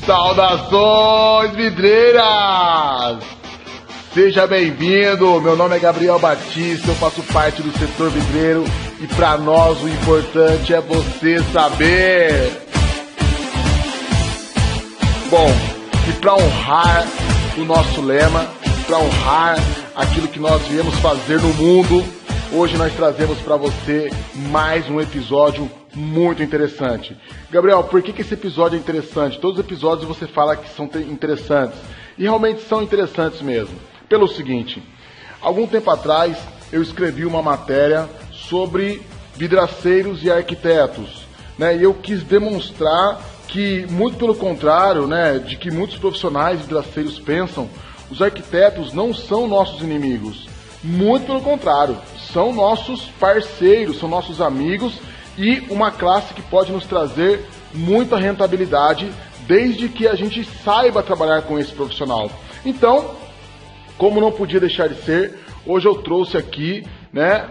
Saudações, vidreiras! Seja bem-vindo, meu nome é Gabriel Batista, eu faço parte do setor vidreiro e para nós o importante é você saber. Bom, e para honrar o nosso lema, para honrar aquilo que nós viemos fazer no mundo, hoje nós trazemos para você mais um episódio muito interessante. Gabriel, por que esse episódio é interessante? Todos os episódios você fala que são interessantes, e realmente são interessantes mesmo. Pelo seguinte, algum tempo atrás eu escrevi uma matéria sobre vidraceiros e arquitetos, né? E eu quis demonstrar que, muito pelo contrário, né, de que muitos profissionais vidraceiros pensam, os arquitetos não são nossos inimigos. Muito pelo contrário, são nossos parceiros, são nossos amigos e uma classe que pode nos trazer muita rentabilidade desde que a gente saiba trabalhar com esse profissional. Então, como não podia deixar de ser, hoje eu trouxe aqui, né,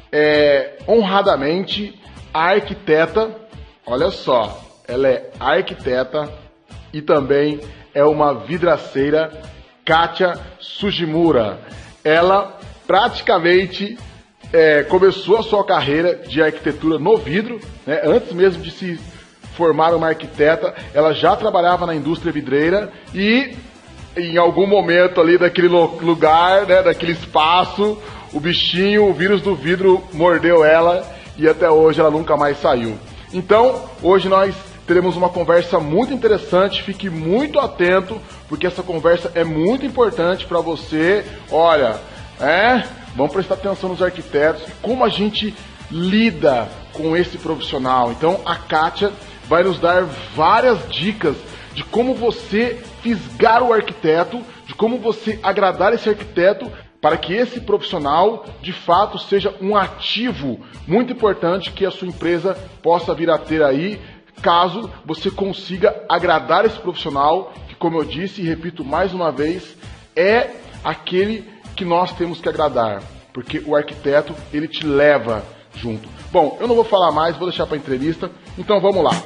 honradamente, a arquiteta, olha só, ela é arquiteta e também é uma vidraceira, Kátia Sugimura. Ela praticamente começou a sua carreira de arquitetura no vidro, né, antes mesmo de se formar uma arquiteta, ela já trabalhava na indústria vidreira e em algum momento ali daquele lugar, né, daquele espaço, o bichinho, o vírus do vidro mordeu ela e até hoje ela nunca mais saiu. Então, hoje nós teremos uma conversa muito interessante, fique muito atento, porque essa conversa é muito importante para você. Olha, vamos prestar atenção nos arquitetos, como a gente lida com esse profissional. Então, a Kátia vai nos dar várias dicas de como você fisgar o arquiteto, de como você agradar esse arquiteto para que esse profissional, de fato, seja um ativo muito importante que a sua empresa possa vir a ter aí, caso você consiga agradar esse profissional, que, como eu disse e repito mais uma vez, é aquele que nós temos que agradar, porque o arquiteto, ele te leva junto. Bom, eu não vou falar mais, vou deixar para a entrevista, então vamos lá.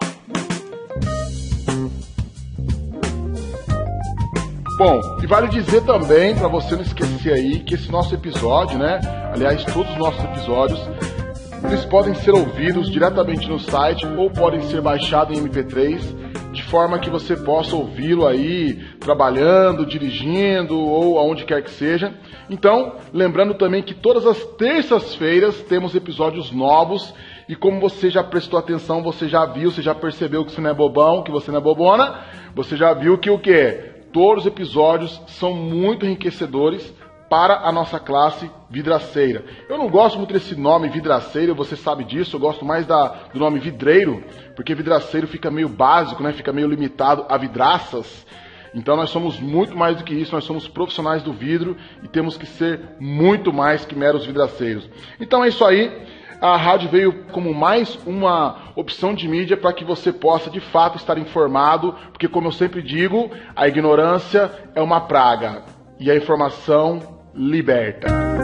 Bom, e vale dizer também, para você não esquecer aí, que esse nosso episódio, né, aliás, todos os nossos episódios, eles podem ser ouvidos diretamente no site ou podem ser baixados em MP3, de forma que você possa ouvi-lo aí, trabalhando, dirigindo ou aonde quer que seja. Então, lembrando também que todas as terças-feiras temos episódios novos e como você já prestou atenção, você já viu, você já percebeu que você não é bobão, que você não é bobona, você já viu que o quê? Todos os episódios são muito enriquecedores para a nossa classe vidraceira. Eu não gosto muito desse nome vidraceiro, você sabe disso, eu gosto mais do nome vidreiro, porque vidraceiro fica meio básico, né? Fica meio limitado a vidraças. Então nós somos muito mais do que isso, nós somos profissionais do vidro e temos que ser muito mais que meros vidraceiros. Então é isso aí. A rádio veio como mais uma opção de mídia para que você possa de fato estar informado, porque como eu sempre digo, a ignorância é uma praga e a informação liberta.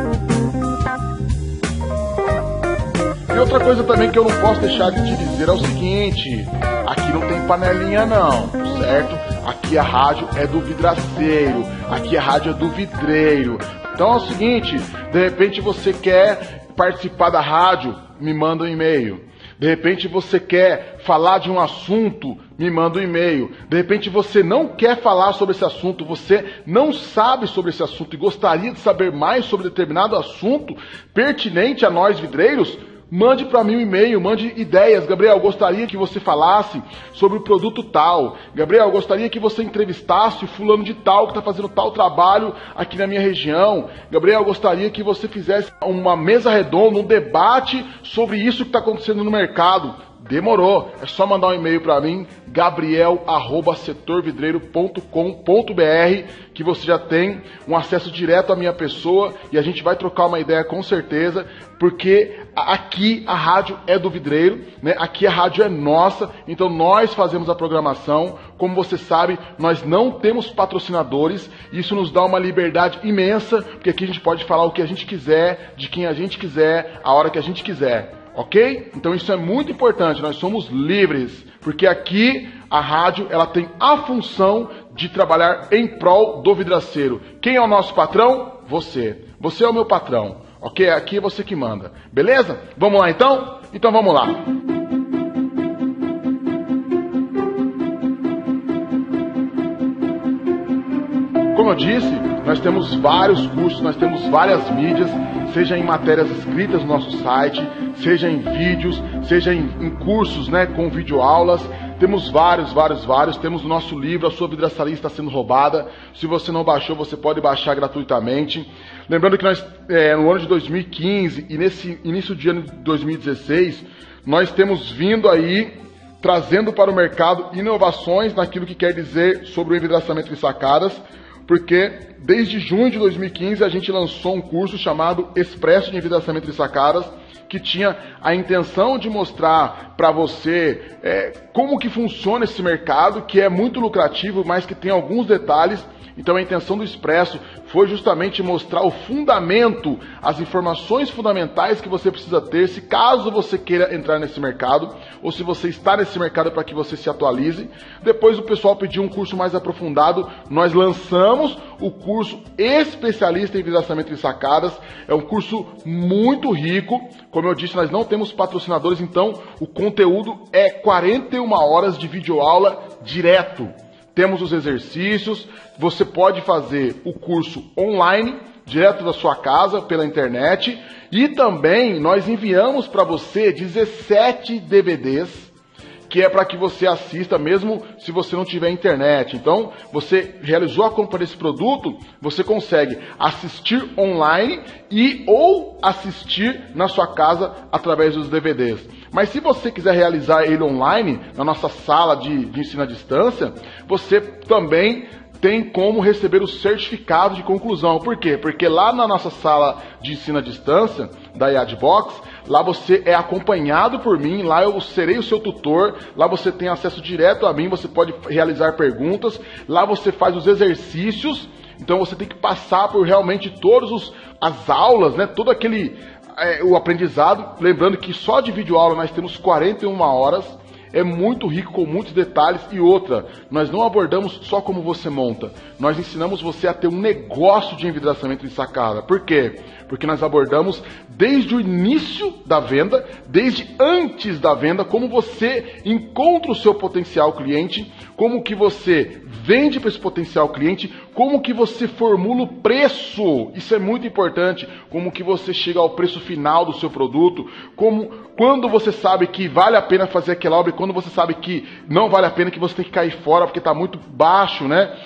E outra coisa também que eu não posso deixar de te dizer é o seguinte, aqui não tem panelinha não, certo? Aqui a rádio é do vidraceiro, aqui a rádio é do vidreiro. Então é o seguinte, de repente você quer participar da rádio, me manda um e-mail. De repente você quer falar de um assunto, me manda um e-mail. De repente você não quer falar sobre esse assunto, você não sabe sobre esse assunto e gostaria de saber mais sobre determinado assunto pertinente a nós vidreiros, mande para mim um e-mail, mande ideias. Gabriel, gostaria que você falasse sobre o produto tal. Gabriel, gostaria que você entrevistasse o fulano de tal que está fazendo tal trabalho aqui na minha região. Gabriel, gostaria que você fizesse uma mesa redonda, um debate sobre isso que está acontecendo no mercado. Demorou, é só mandar um e-mail para mim, gabriel@setorvidreiro.com.br, que você já tem um acesso direto à minha pessoa e a gente vai trocar uma ideia com certeza, porque aqui a rádio é do vidreiro, né? Aqui a rádio é nossa, então nós fazemos a programação. Como você sabe, nós não temos patrocinadores, isso nos dá uma liberdade imensa, porque aqui a gente pode falar o que a gente quiser, de quem a gente quiser, a hora que a gente quiser. Ok? Então isso é muito importante, nós somos livres. Porque aqui a rádio ela tem a função de trabalhar em prol do vidraceiro. Quem é o nosso patrão? Você. Você é o meu patrão. Ok? Aqui é você que manda. Beleza? Vamos lá então? Então vamos lá. Como eu disse, nós temos vários cursos, nós temos várias mídias, seja em matérias escritas no nosso site, seja em vídeos, seja em cursos, né, com videoaulas. Temos vários. Temos o nosso livro, A Sua Vidraçaria Está Sendo Roubada. Se você não baixou, você pode baixar gratuitamente. Lembrando que nós, no ano de 2015 e nesse início de ano de 2016, nós temos vindo aí trazendo para o mercado inovações naquilo que quer dizer sobre o envidraçamento de sacadas, porque desde junho de 2015 a gente lançou um curso chamado Expresso de Envidraçamento de Sacadas, que tinha a intenção de mostrar para você como que funciona esse mercado, que é muito lucrativo, mas que tem alguns detalhes. Então a intenção do Expresso foi justamente mostrar o fundamento, as informações fundamentais que você precisa ter, se caso você queira entrar nesse mercado, ou se você está nesse mercado para que você se atualize. Depois o pessoal pediu um curso mais aprofundado, nós lançamos o curso Especialista em Envidraçamento de Sacadas. É um curso muito rico, como eu disse, nós não temos patrocinadores, então o conteúdo é 41 horas de videoaula direto. Temos os exercícios, você pode fazer o curso online, direto da sua casa, pela internet, e também nós enviamos para você 17 DVDs, que é para que você assista mesmo se você não tiver internet. Então, você realizou a compra desse produto, você consegue assistir online ou assistir na sua casa através dos DVDs. Mas se você quiser realizar ele online, na nossa sala de ensino à distância, você também tem como receber o certificado de conclusão. Por quê? Porque lá na nossa sala de ensino à distância, da IADbox, lá você é acompanhado por mim, lá eu serei o seu tutor, lá você tem acesso direto a mim, você pode realizar perguntas, lá você faz os exercícios, então você tem que passar por realmente todas as aulas, né? Todo aquele o aprendizado. Lembrando que só de videoaula nós temos 41 horas, é muito rico, com muitos detalhes. E outra, nós não abordamos só como você monta, nós ensinamos você a ter um negócio de envidraçamento de sacada. Por quê? Porque nós abordamos desde o início da venda, desde antes da venda, como você encontra o seu potencial cliente, como que você vende para esse potencial cliente, como que você formula o preço, isso é muito importante, como que você chega ao preço final do seu produto, quando você sabe que vale a pena fazer aquela obra e quando você sabe que não vale a pena, que você tem que cair fora porque está muito baixo, né?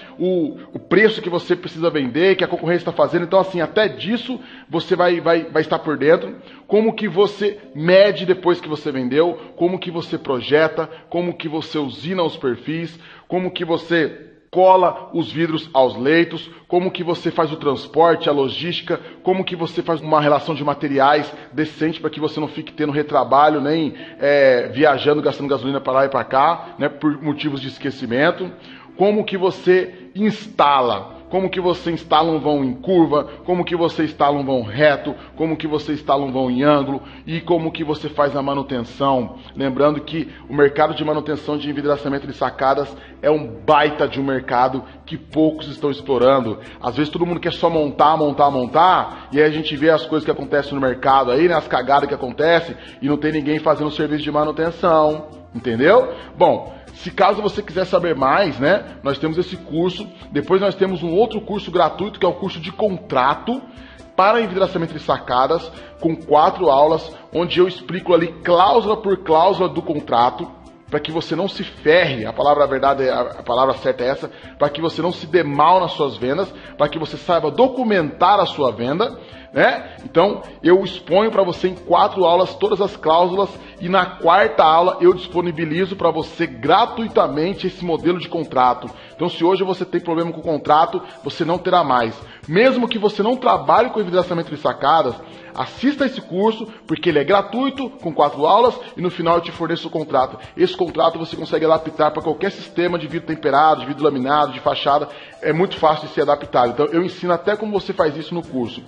O preço que você precisa vender, que a concorrência está fazendo. Então, assim, até disso você vai estar por dentro. Como que você mede depois que você vendeu, como que você projeta, como que você usina os perfis, como que você cola os vidros aos leitos, como que você faz o transporte, a logística, como que você faz uma relação de materiais decente para que você não fique tendo retrabalho, nem viajando, gastando gasolina para lá e para cá, né, por motivos de esquecimento. Como que você instala, como que você instala um vão em curva, como que você instala um vão reto, como que você instala um vão em ângulo e como que você faz a manutenção. Lembrando que o mercado de manutenção de envidraçamento de sacadas é um baita de um mercado que poucos estão explorando. Às vezes todo mundo quer só montar, e aí a gente vê as coisas que acontecem no mercado aí, né, as cagadas que acontecem, e não tem ninguém fazendo serviço de manutenção, entendeu? Bom, se caso você quiser saber mais, né, nós temos esse curso. Depois nós temos um outro curso gratuito, que é o curso de contrato para envidraçamento de sacadas, com 4 aulas, onde eu explico ali cláusula por cláusula do contrato, para que você não se ferre, a palavra certa é essa, para que você não se dê mal nas suas vendas, para que você saiba documentar a sua venda, né? Então, eu exponho para você em 4 aulas todas as cláusulas e na 4ª aula eu disponibilizo para você gratuitamente esse modelo de contrato. Então, se hoje você tem problema com o contrato, você não terá mais. Mesmo que você não trabalhe com envidraçamento de sacadas, assista esse curso, porque ele é gratuito, com 4 aulas, e no final eu te forneço o contrato. Esse contrato você consegue adaptar para qualquer sistema de vidro temperado, de vidro laminado, de fachada. É muito fácil de ser adaptado. Então eu ensino até como você faz isso no curso.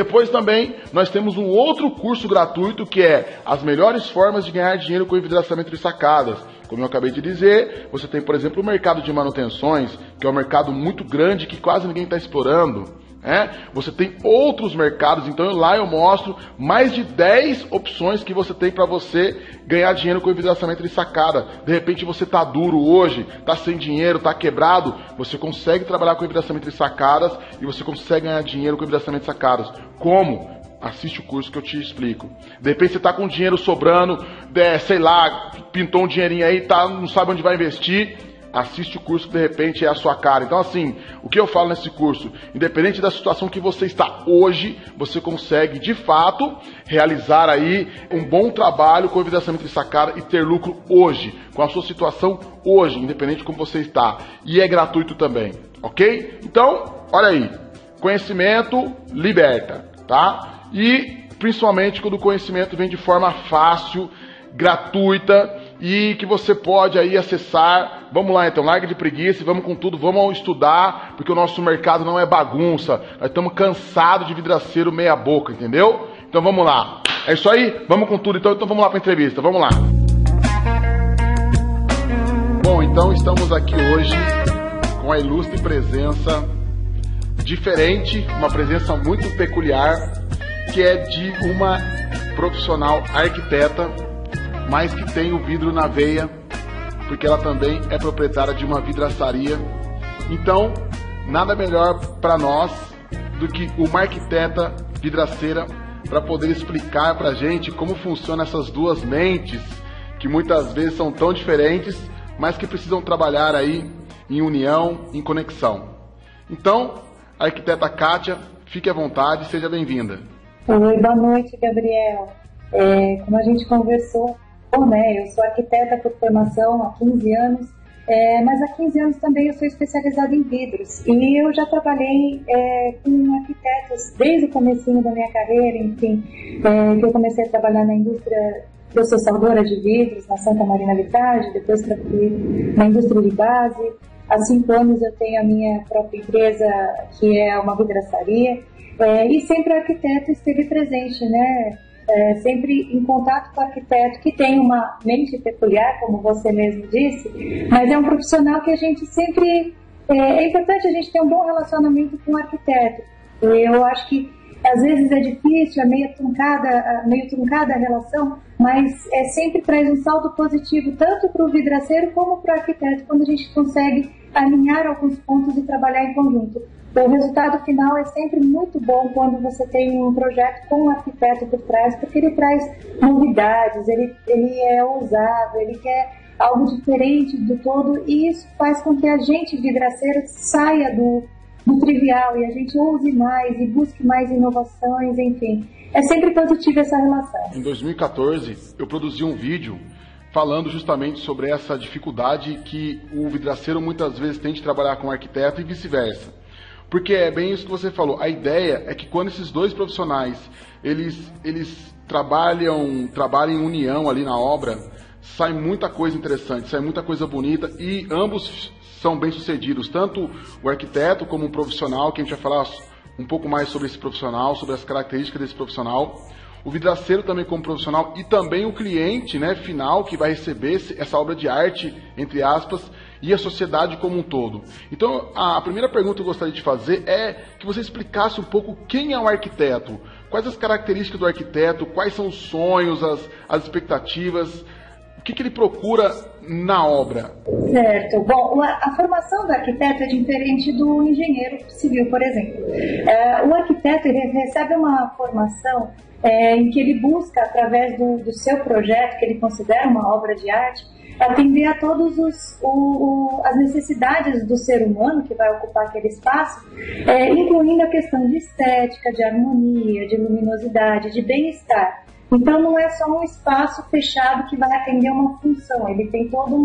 Depois também nós temos um outro curso gratuito que é as melhores formas de ganhar dinheiro com envidraçamento de sacadas. Como eu acabei de dizer, você tem, por exemplo, o mercado de manutenções, que é um mercado muito grande que quase ninguém está explorando. Você tem outros mercados, então lá eu mostro mais de 10 opções que você tem para você ganhar dinheiro com envidraçamento de sacada. De repente você tá duro hoje, tá sem dinheiro, tá quebrado, você consegue trabalhar com envidraçamento de sacadas e você consegue ganhar dinheiro com envidraçamento de sacadas. Como? Assiste o curso que eu te explico. De repente você tá com dinheiro sobrando, sei lá, pintou um dinheirinho aí, não sabe onde vai investir. Assiste o curso que de repente é a sua cara. Então assim, o que eu falo nesse curso? Independente da situação que você está hoje, você consegue de fato realizar aí um bom trabalho com envidraçamento de sacada e ter lucro hoje, com a sua situação hoje, independente de como você está. E é gratuito também, ok? Então, olha aí, conhecimento liberta, tá? E principalmente quando o conhecimento vem de forma fácil, gratuita e que você pode aí acessar. Vamos lá então, larga de preguiça e vamos com tudo, vamos estudar, porque o nosso mercado não é bagunça, nós estamos cansados de vidraceiro meia boca, entendeu? Então vamos lá, é isso aí, vamos com tudo, então vamos lá para a entrevista, vamos lá. Bom, então estamos aqui hoje com a ilustre presença diferente, uma presença muito peculiar, que é de uma profissional arquiteta, mas que tem o vidro na veia, porque ela também é proprietária de uma vidraçaria. Então, nada melhor para nós do que uma arquiteta vidraceira para poder explicar para a gente como funcionam essas duas mentes, que muitas vezes são tão diferentes, mas que precisam trabalhar aí em união, em conexão. Então, a arquiteta Kátia, fique à vontade, seja bem-vinda. Oi, boa noite, Gabriel. Como a gente conversou, eu sou arquiteta por formação há 15 anos, mas há 15 anos também eu sou especializada em vidros. E eu já trabalhei com arquitetos desde o comecinho da minha carreira, enfim, que eu comecei a trabalhar na indústria processadora de vidros, na Santa Marina Vitrage, depois trabalhei na indústria de base. Há 5 anos eu tenho a minha própria empresa, que é uma vidraçaria, e sempre o arquiteto esteve presente, né? Sempre em contato com o arquiteto, que tem uma mente peculiar, como você mesmo disse, mas é um profissional que a gente sempre... É importante a gente ter um bom relacionamento com o arquiteto. Eu acho que às vezes é difícil, é meio truncada a relação, mas sempre traz um saldo positivo, tanto para o vidraceiro como para o arquiteto, quando a gente consegue alinhar alguns pontos e trabalhar em conjunto. O resultado final é sempre muito bom quando você tem um projeto com um arquiteto por trás, porque ele traz novidades, ele é ousado, ele quer algo diferente do todo, e isso faz com que a gente, vidraceiro, saia do trivial e a gente ouse mais e busque mais inovações, enfim. É sempre positiva essa relação. Em 2014, eu produzi um vídeo falando justamente sobre essa dificuldade que o vidraceiro muitas vezes tem de trabalhar com o arquiteto e vice-versa. Porque é bem isso que você falou. A ideia é que quando esses dois profissionais eles trabalham em união ali na obra, sai muita coisa interessante, sai muita coisa bonita e ambos são bem-sucedidos. Tanto o arquiteto como um profissional, que a gente vai falar um pouco mais sobre esse profissional, sobre as características desse profissional. O vidraceiro também como profissional e também o cliente, né, final, que vai receber essa obra de arte, entre aspas, e a sociedade como um todo. Então, a primeira pergunta que eu gostaria de fazer é que você explicasse um pouco quem é o arquiteto, quais as características do arquiteto, quais são os sonhos, as expectativas, o que ele procura na obra. Certo. Bom, a formação do arquiteto é diferente do engenheiro civil, por exemplo. O arquiteto ele recebe uma formação em que ele busca, através do seu projeto, que ele considera uma obra de arte, atender a todas as necessidades do ser humano que vai ocupar aquele espaço, incluindo a questão de estética, de harmonia, de luminosidade, de bem-estar. Então não é só um espaço fechado que vai atender uma função, ele tem todo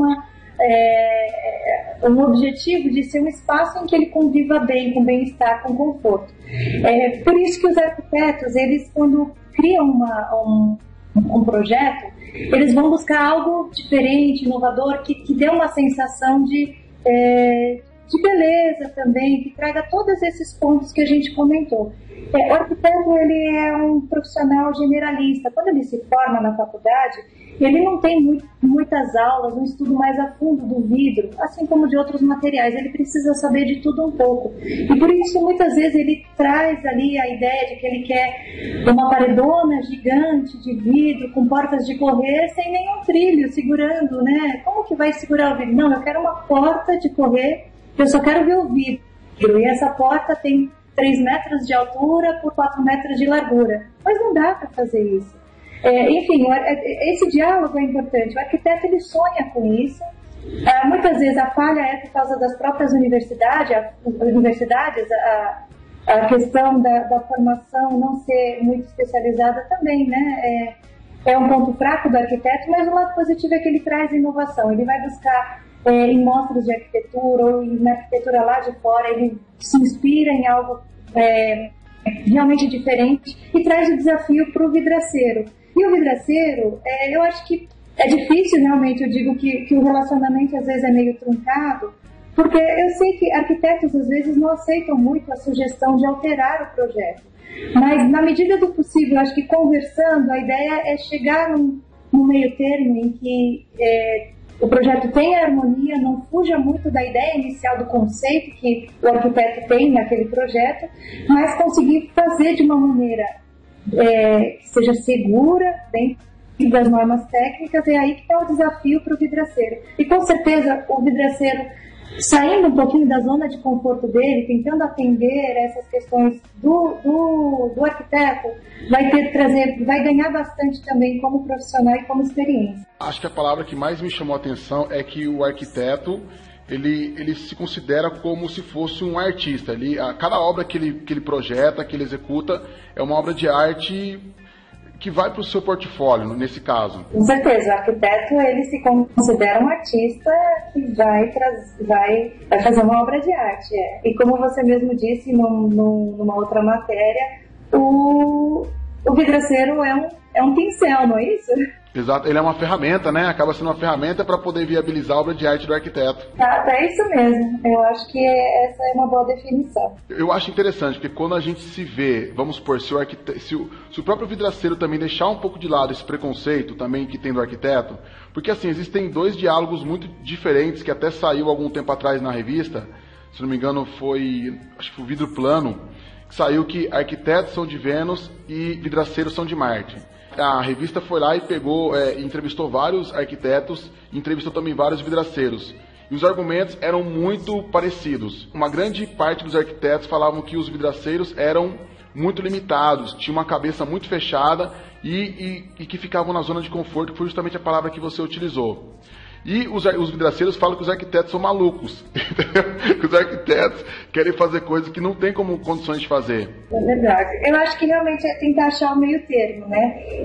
um objetivo de ser um espaço em que ele conviva bem, com bem-estar, com conforto. Por isso que os arquitetos, eles quando criam um projeto, eles vão buscar algo diferente, inovador, que dê uma sensação de beleza também, que traga todos esses pontos que a gente comentou. O arquiteto, ele é um profissional generalista. Quando ele se forma na faculdade, ele não tem muitas aulas, um estudo mais a fundo do vidro, assim como de outros materiais. Ele precisa saber de tudo um pouco. E por isso, muitas vezes, ele traz ali a ideia de que ele quer uma paredona gigante de vidro, com portas de correr, sem nenhum trilho, segurando, né? Como que vai segurar o vidro? Não, eu quero uma porta de correr, eu só quero ver o vidro. E essa porta tem 3 metros de altura por 4 metros de largura. Mas não dá para fazer isso. Enfim, esse diálogo é importante. O arquiteto, ele sonha com isso. Muitas vezes a falha é por causa das próprias universidades, a questão da formação não ser muito especializada também, né? É um ponto fraco do arquiteto, mas o lado positivo é que ele traz inovação. Ele vai buscar em mostras de arquitetura ou na arquitetura lá de fora, ele se inspira em algo realmente diferente e traz o desafio para o vidraceiro. E o vidraceiro, eu acho que é difícil realmente, eu digo que o relacionamento às vezes é meio truncado, porque eu sei que arquitetos às vezes não aceitam muito a sugestão de alterar o projeto. Mas na medida do possível, eu acho que conversando, a ideia é chegar num meio termo em que o projeto tenha harmonia, não fuja muito da ideia inicial do conceito que o arquiteto tem naquele projeto, mas conseguir fazer de uma maneira que seja segura, dentro das normas técnicas. É aí que está o desafio para o vidraceiro. E com certeza o vidraceiro, saindo um pouquinho da zona de conforto dele, tentando atender essas questões do arquiteto, vai ganhar bastante também como profissional e como experiência. Acho que a palavra que mais me chamou a atenção é que o arquiteto, ele se considera como se fosse um artista. Cada obra que ele projeta, que ele executa, é uma obra de arte que vai para o seu portfólio, nesse caso. Com certeza, o arquiteto, ele se considera um artista que vai fazer uma obra de arte. E como você mesmo disse numa outra matéria, o vidraceiro é um pincel, não é isso? Exato, ele é uma ferramenta, né? Acaba sendo uma ferramenta para poder viabilizar a obra de arte do arquiteto. É isso mesmo, eu acho que essa é uma boa definição. Eu acho interessante, porque quando a gente se vê, vamos supor, se o próprio vidraceiro também deixar um pouco de lado esse preconceito também que tem do arquiteto, porque assim, existem 2 diálogos muito diferentes que até saiu algum tempo atrás na revista, se não me engano acho que foi o Vidro Plano, que saiu que arquitetos são de Vênus e vidraceiros são de Marte. A revista foi lá e pegou, entrevistou vários arquitetos, entrevistou também vários vidraceiros. E os argumentos eram muito parecidos. Uma grande parte dos arquitetos falavam que os vidraceiros eram muito limitados, tinham uma cabeça muito fechada e que ficavam na zona de conforto, que foi justamente a palavra que você utilizou. E os vidraceiros falam que os arquitetos são malucos, entendeu? Que os arquitetos querem fazer coisas que não tem como condições de fazer. É verdade. Eu acho que realmente é tentar achar o meio termo, né?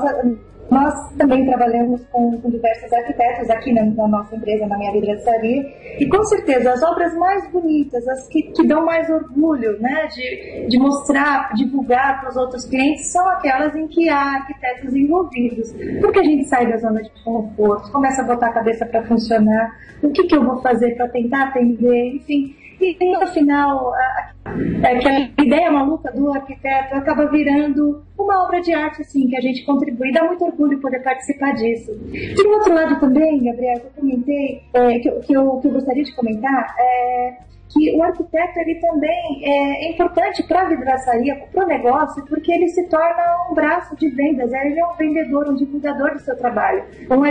Nós também trabalhamos com diversos arquitetos aqui na nossa empresa, na minha vidraçaria, e com certeza as obras mais bonitas, as que dão mais orgulho, né, de mostrar, divulgar para os outros clientes, são aquelas em que há arquitetos envolvidos, porque a gente sai da zona de conforto, começa a botar a cabeça para funcionar, o que eu vou fazer para tentar atender, enfim. E no final, aquela ideia maluca do arquiteto acaba virando uma obra de arte, assim, que a gente contribui. Dá muito orgulho poder participar disso. E do outro lado também, Gabriel, que eu comentei, que eu gostaria de comentar, que o arquiteto, ele também é importante para a vidraçaria, para o negócio, porque ele se torna um braço de vendas, ele é um vendedor, um divulgador do seu trabalho.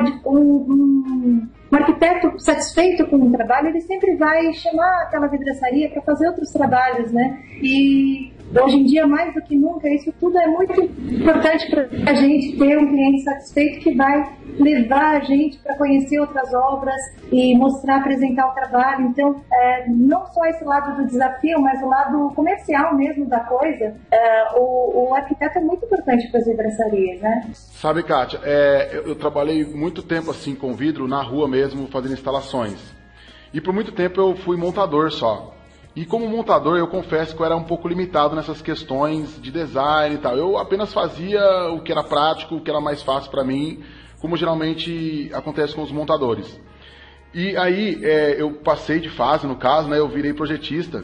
Um arquiteto satisfeito com o trabalho, ele sempre vai chamar aquela vidraçaria para fazer outros trabalhos, né? E hoje em dia, mais do que nunca, isso tudo é muito importante para a gente ter um cliente satisfeito que vai levar a gente para conhecer outras obras e mostrar, apresentar o trabalho. Então, não só esse lado do desafio, mas o lado comercial mesmo da coisa, o arquiteto é muito importante para as vidraçarias, né? Sabe, Kátia, eu trabalhei muito tempo assim com vidro na rua mesmo, fazendo instalações. E por muito tempo eu fui montador só. E como montador, eu confesso que eu era um pouco limitado nessas questões de design e tal. Eu apenas fazia o que era prático, o que era mais fácil para mim, como geralmente acontece com os montadores. E aí eu passei de fase, no caso, né, eu virei projetista.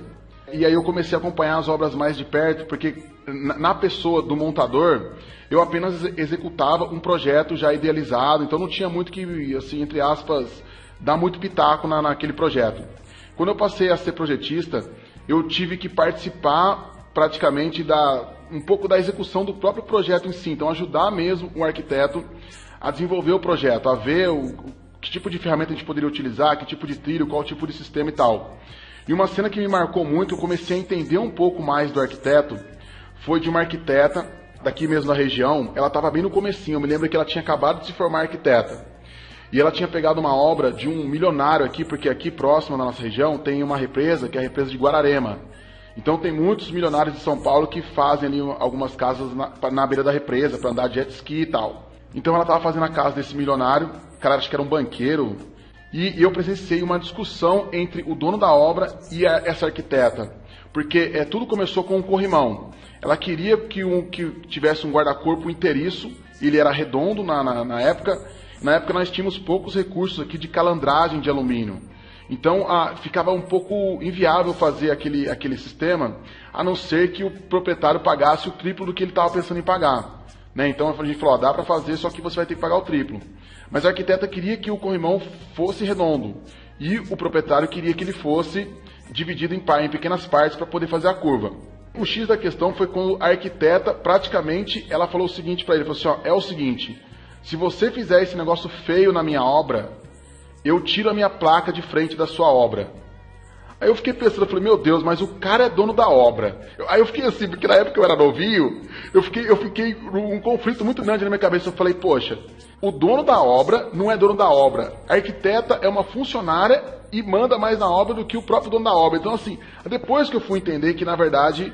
E aí eu comecei a acompanhar as obras mais de perto, porque na pessoa do montador, eu apenas executava um projeto já idealizado, então não tinha muito que, assim, entre aspas, dar muito pitaco naquele projeto. Quando eu passei a ser projetista, eu tive que participar praticamente um pouco da execução do próprio projeto em si, então ajudar mesmo o arquiteto a desenvolver o projeto, a ver que tipo de ferramenta a gente poderia utilizar, que tipo de trilho, qual tipo de sistema e tal. E uma cena que me marcou muito, eu comecei a entender um pouco mais do arquiteto, foi de uma arquiteta daqui mesmo da região. Ela estava bem no comecinho, eu me lembro que ela tinha acabado de se formar arquiteta. E ela tinha pegado uma obra de um milionário aqui, porque aqui próximo na nossa região tem uma represa, que é a represa de Guararema. Então tem muitos milionários de São Paulo que fazem ali algumas casas na beira da represa, para andar de jet ski e tal. Então ela estava fazendo a casa desse milionário, o cara acho que era um banqueiro, e eu presenciei uma discussão entre o dono da obra e essa arquiteta, porque tudo começou com um corrimão. Ela queria que tivesse um guarda-corpo inteiriço, ele era redondo na época. Na época nós tínhamos poucos recursos aqui de calandragem de alumínio. Então ficava um pouco inviável fazer aquele sistema, a não ser que o proprietário pagasse o triplo do que ele estava pensando em pagar. Né? Então a gente falou, dá para fazer, só que você vai ter que pagar o triplo. Mas a arquiteta queria que o corrimão fosse redondo. E o proprietário queria que ele fosse dividido em pequenas partes para poder fazer a curva. O X da questão foi quando a arquiteta, praticamente, ela falou o seguinte para ele, falou assim, ó, é o seguinte, se você fizer esse negócio feio na minha obra, eu tiro a minha placa de frente da sua obra. Aí eu fiquei pensando, eu falei, meu Deus, mas o cara é dono da obra. Aí eu fiquei assim, porque na época eu era novinho, eu fiquei um conflito muito grande na minha cabeça. Eu falei, poxa, o dono da obra não é dono da obra. A arquiteta é uma funcionária e manda mais na obra do que o próprio dono da obra. Então, assim, depois que eu fui entender que, na verdade,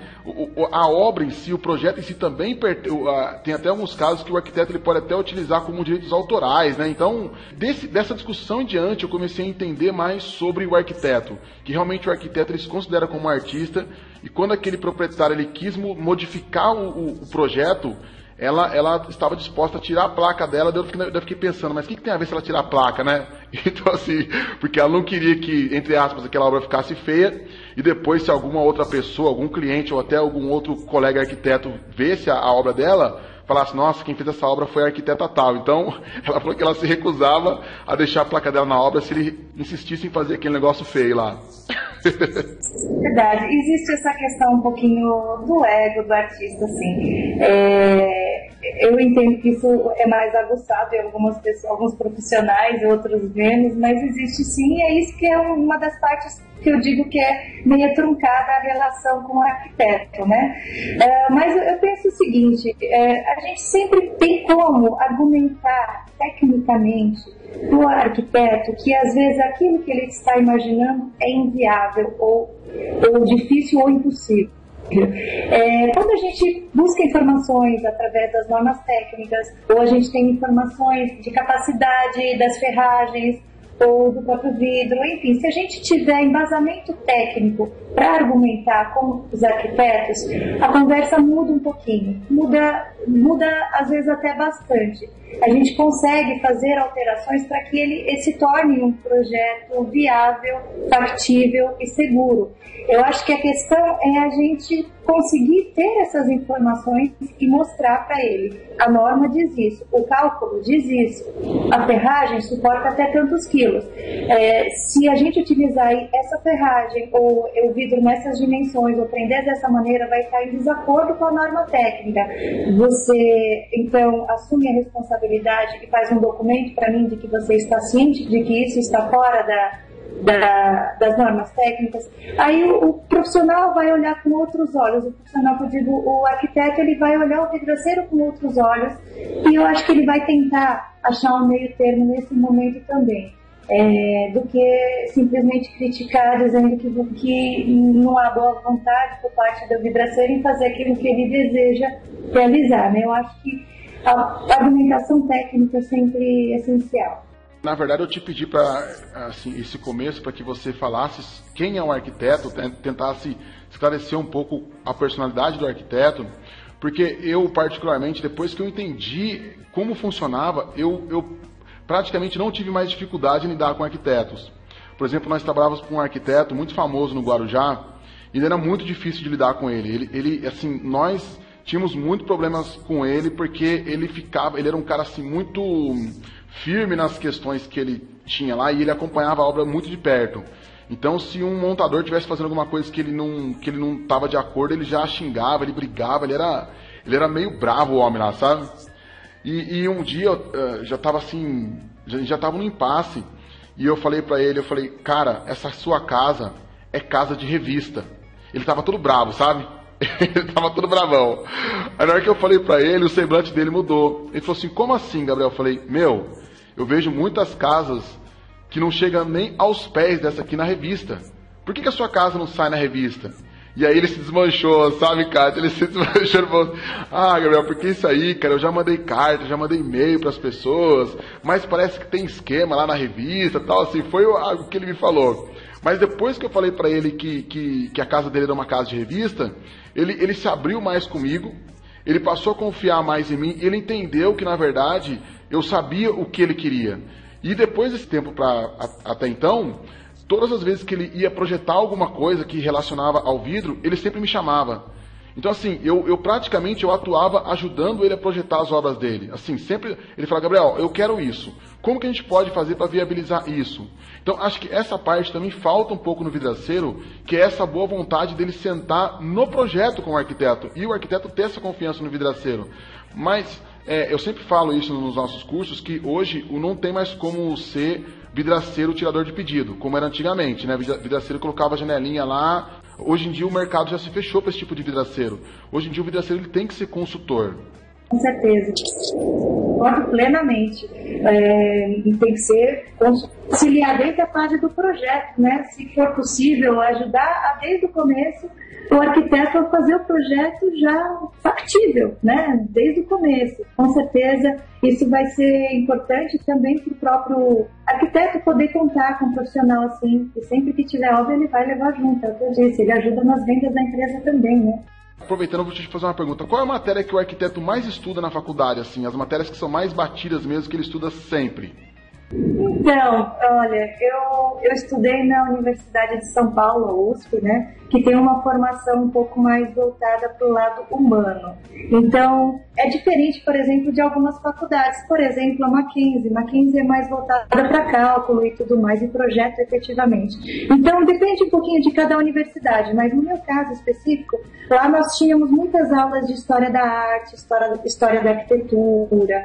a obra em si, o projeto em si também, tem até alguns casos que o arquiteto ele pode até utilizar como direitos autorais, né? Então, dessa discussão em diante, eu comecei a entender mais sobre o arquiteto, que realmente o arquiteto ele se considera como um artista, e quando aquele proprietário ele quis modificar o projeto, ela estava disposta a tirar a placa dela. Eu fiquei pensando, mas o que tem a ver se ela tirar a placa, né? Então, assim, porque ela não queria que, entre aspas, aquela obra ficasse feia, e depois se alguma outra pessoa, algum cliente ou até algum outro colega arquiteto vesse a obra dela, falasse, nossa, quem fez essa obra foi a arquiteta tal. Então, ela falou que ela se recusava a deixar a placa dela na obra se ele insistisse em fazer aquele negócio feio lá. Verdade. Existe essa questão um pouquinho do ego do artista, assim. Eu entendo que isso é mais aguçado em algumas pessoas, alguns profissionais, outros menos, mas existe sim, e é isso que é uma das partes que eu digo que é meio truncada a relação com o arquiteto, né? Mas eu penso o seguinte, a gente sempre tem como argumentar tecnicamente o arquiteto que às vezes aquilo que ele está imaginando é inviável ou difícil ou impossível. Quando a gente busca informações através das normas técnicas, ou a gente tem informações de capacidade das ferragens, ou do próprio vidro, enfim, se a gente tiver embasamento técnico para argumentar com os arquitetos, a conversa muda um pouquinho, muda às vezes até bastante. A gente consegue fazer alterações para que ele se torne um projeto viável, factível e seguro. Eu acho que a questão é a gente conseguir ter essas informações e mostrar para ele. A norma diz isso, o cálculo diz isso, a ferragem suporta até tantos quilos. Se a gente utilizar essa ferragem ou o vidro nessas dimensões ou prender dessa maneira, vai estar em desacordo com a norma técnica. Você, então, assume a responsabilidade e faz um documento para mim de que você está ciente de que isso está fora das normas técnicas. Aí o profissional vai olhar com outros olhos, o profissional que eu digo, o arquiteto, ele vai olhar o vidraceiro com outros olhos, e eu acho que ele vai tentar achar um meio termo nesse momento também, do que simplesmente criticar, dizendo que não há boa vontade por parte do vidraceiro em fazer aquilo que ele deseja realizar, né? Eu acho que a argumentação técnica é sempre essencial. Na verdade, eu te pedi para esse começo para que você falasse quem é um arquiteto, tentasse esclarecer um pouco a personalidade do arquiteto, porque eu, particularmente, depois que eu entendi como funcionava, eu praticamente não tive mais dificuldade em lidar com arquitetos. Por exemplo, nós trabalhávamos com um arquiteto muito famoso no Guarujá, ele era muito difícil de lidar com ele. Ele assim, nós tínhamos muitos problemas com ele, porque ele era um cara assim, muito firme nas questões que ele tinha lá, e ele acompanhava a obra muito de perto. Então, se um montador estivesse fazendo alguma coisa que ele não estava de acordo, ele já xingava, ele brigava, ele era meio bravo o homem lá, sabe? E um dia eu já estava assim, já estava no impasse, e eu falei pra ele, cara, essa sua casa é casa de revista. Ele tava todo bravo, sabe? Ele tava todo bravão. Aí na hora que eu falei pra ele, o semblante dele mudou. Ele falou assim, como assim, Gabriel? Eu falei, eu vejo muitas casas que não chegam nem aos pés dessa aqui na revista. Por que a sua casa não sai na revista? E aí ele se desmanchou, sabe, cara? Ele se desmanchou e falou, Gabriel, porque isso aí, cara, eu já mandei carta, já mandei e-mail pras pessoas, mas parece que tem esquema lá na revista e tal, assim, foi o que ele me falou. Mas depois que eu falei pra ele que a casa dele era uma casa de revista, ele se abriu mais comigo, ele passou a confiar mais em mim, ele entendeu que, na verdade, eu sabia o que ele queria. E depois desse tempo até então, todas as vezes que ele ia projetar alguma coisa que relacionava ao vidro, ele sempre me chamava. Então, assim, eu praticamente atuava ajudando ele a projetar as obras dele. Assim, sempre ele fala, Gabriel, eu quero isso. Como que a gente pode fazer para viabilizar isso? Então, acho que essa parte também falta um pouco no vidraceiro, que é essa boa vontade dele sentar no projeto com o arquiteto, e o arquiteto ter essa confiança no vidraceiro. Mas, eu sempre falo isso nos nossos cursos, que hoje não tem mais como ser vidraceiro tirador de pedido, como era antigamente, né? Vidraceiro colocava a janelinha lá. Hoje em dia o mercado já se fechou para esse tipo de vidraceiro. Hoje em dia o vidraceiro ele tem que ser consultor. Com certeza. Concordo plenamente. Tem que ser conciliar desde a fase do projeto, né? Se for possível, ajudar desde o começo o arquiteto a fazer o projeto já factível, né? Desde o começo. Com certeza, isso vai ser importante também para o próprio arquiteto poder contar com um profissional assim, e sempre que tiver obra ele vai levar junto, é o que eu disse, ele ajuda nas vendas da empresa também, né? Aproveitando, eu vou te fazer uma pergunta. Qual é a matéria que o arquiteto mais estuda na faculdade, assim? As matérias que são mais batidas mesmo, que ele estuda sempre? Então, olha, eu estudei na Universidade de São Paulo, a USP, né, que tem uma formação um pouco mais voltada para o lado humano. Então, é diferente, por exemplo, de algumas faculdades. Por exemplo, a Mackenzie. Mackenzie é mais voltada para cálculo e tudo mais, e projeto efetivamente. Então, depende um pouquinho de cada universidade, mas no meu caso específico, lá nós tínhamos muitas aulas de história da arte, história da arquitetura,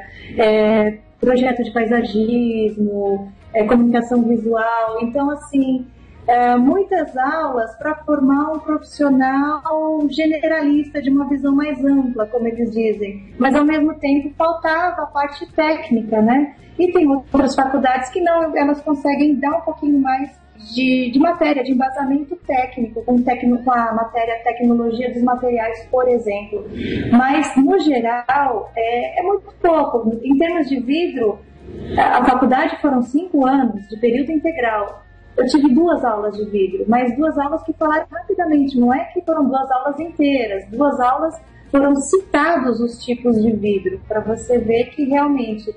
projeto de paisagismo, comunicação visual. Então, assim, muitas aulas para formar um profissional generalista de uma visão mais ampla, como eles dizem. Mas, ao mesmo tempo, faltava a parte técnica, né? E tem outras faculdades que não, elas conseguem dar um pouquinho mais de matéria, de embasamento técnico, com a matéria tecnologia dos materiais, por exemplo. Mas, no geral, é muito pouco. Em termos de vidro, a faculdade foram 5 anos de período integral. Eu tive 2 aulas de vidro, mas 2 aulas que falaram rapidamente, não é que foram 2 aulas inteiras, 2 aulas foram citados os tipos de vidro, para você ver que realmente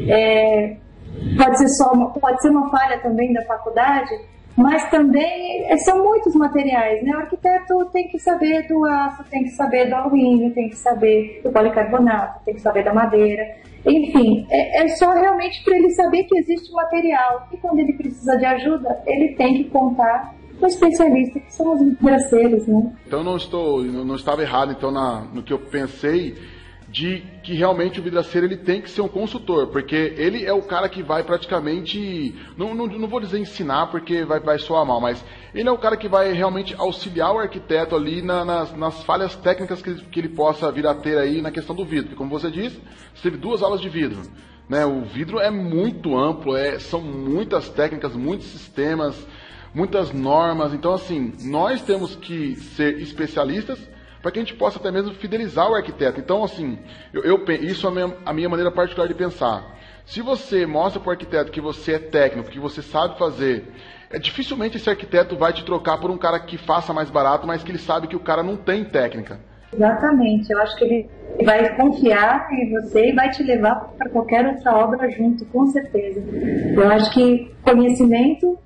pode ser uma falha também da faculdade, mas também são muitos materiais, né? O arquiteto tem que saber do aço, tem que saber do alumínio, tem que saber do policarbonato, tem que saber da madeira. Enfim, é só realmente para ele saber que existe material. E quando ele precisa de ajuda, ele tem que contar com especialistas, que são os vidraceiros, né? Então não estava errado então, no que eu pensei, de que realmente o vidraceiro ele tem que ser um consultor, porque ele é o cara que vai praticamente, não vou dizer ensinar porque vai soar mal, mas ele é o cara que vai realmente auxiliar o arquiteto ali nas falhas técnicas que ele possa vir a ter aí na questão do vidro, porque como você disse, você teve 2 aulas de vidro, né? O vidro é muito amplo, são muitas técnicas, muitos sistemas, muitas normas, então assim, nós temos que ser especialistas para que a gente possa até mesmo fidelizar o arquiteto. Então, assim, isso é a minha maneira particular de pensar. Se você mostra para o arquiteto que você é técnico, que você sabe fazer, dificilmente esse arquiteto vai te trocar por um cara que faça mais barato, mas que ele sabe que o cara não tem técnica. Exatamente. Eu acho que ele vai confiar em você e vai te levar para qualquer outra obra junto, com certeza. Eu acho que conhecimento,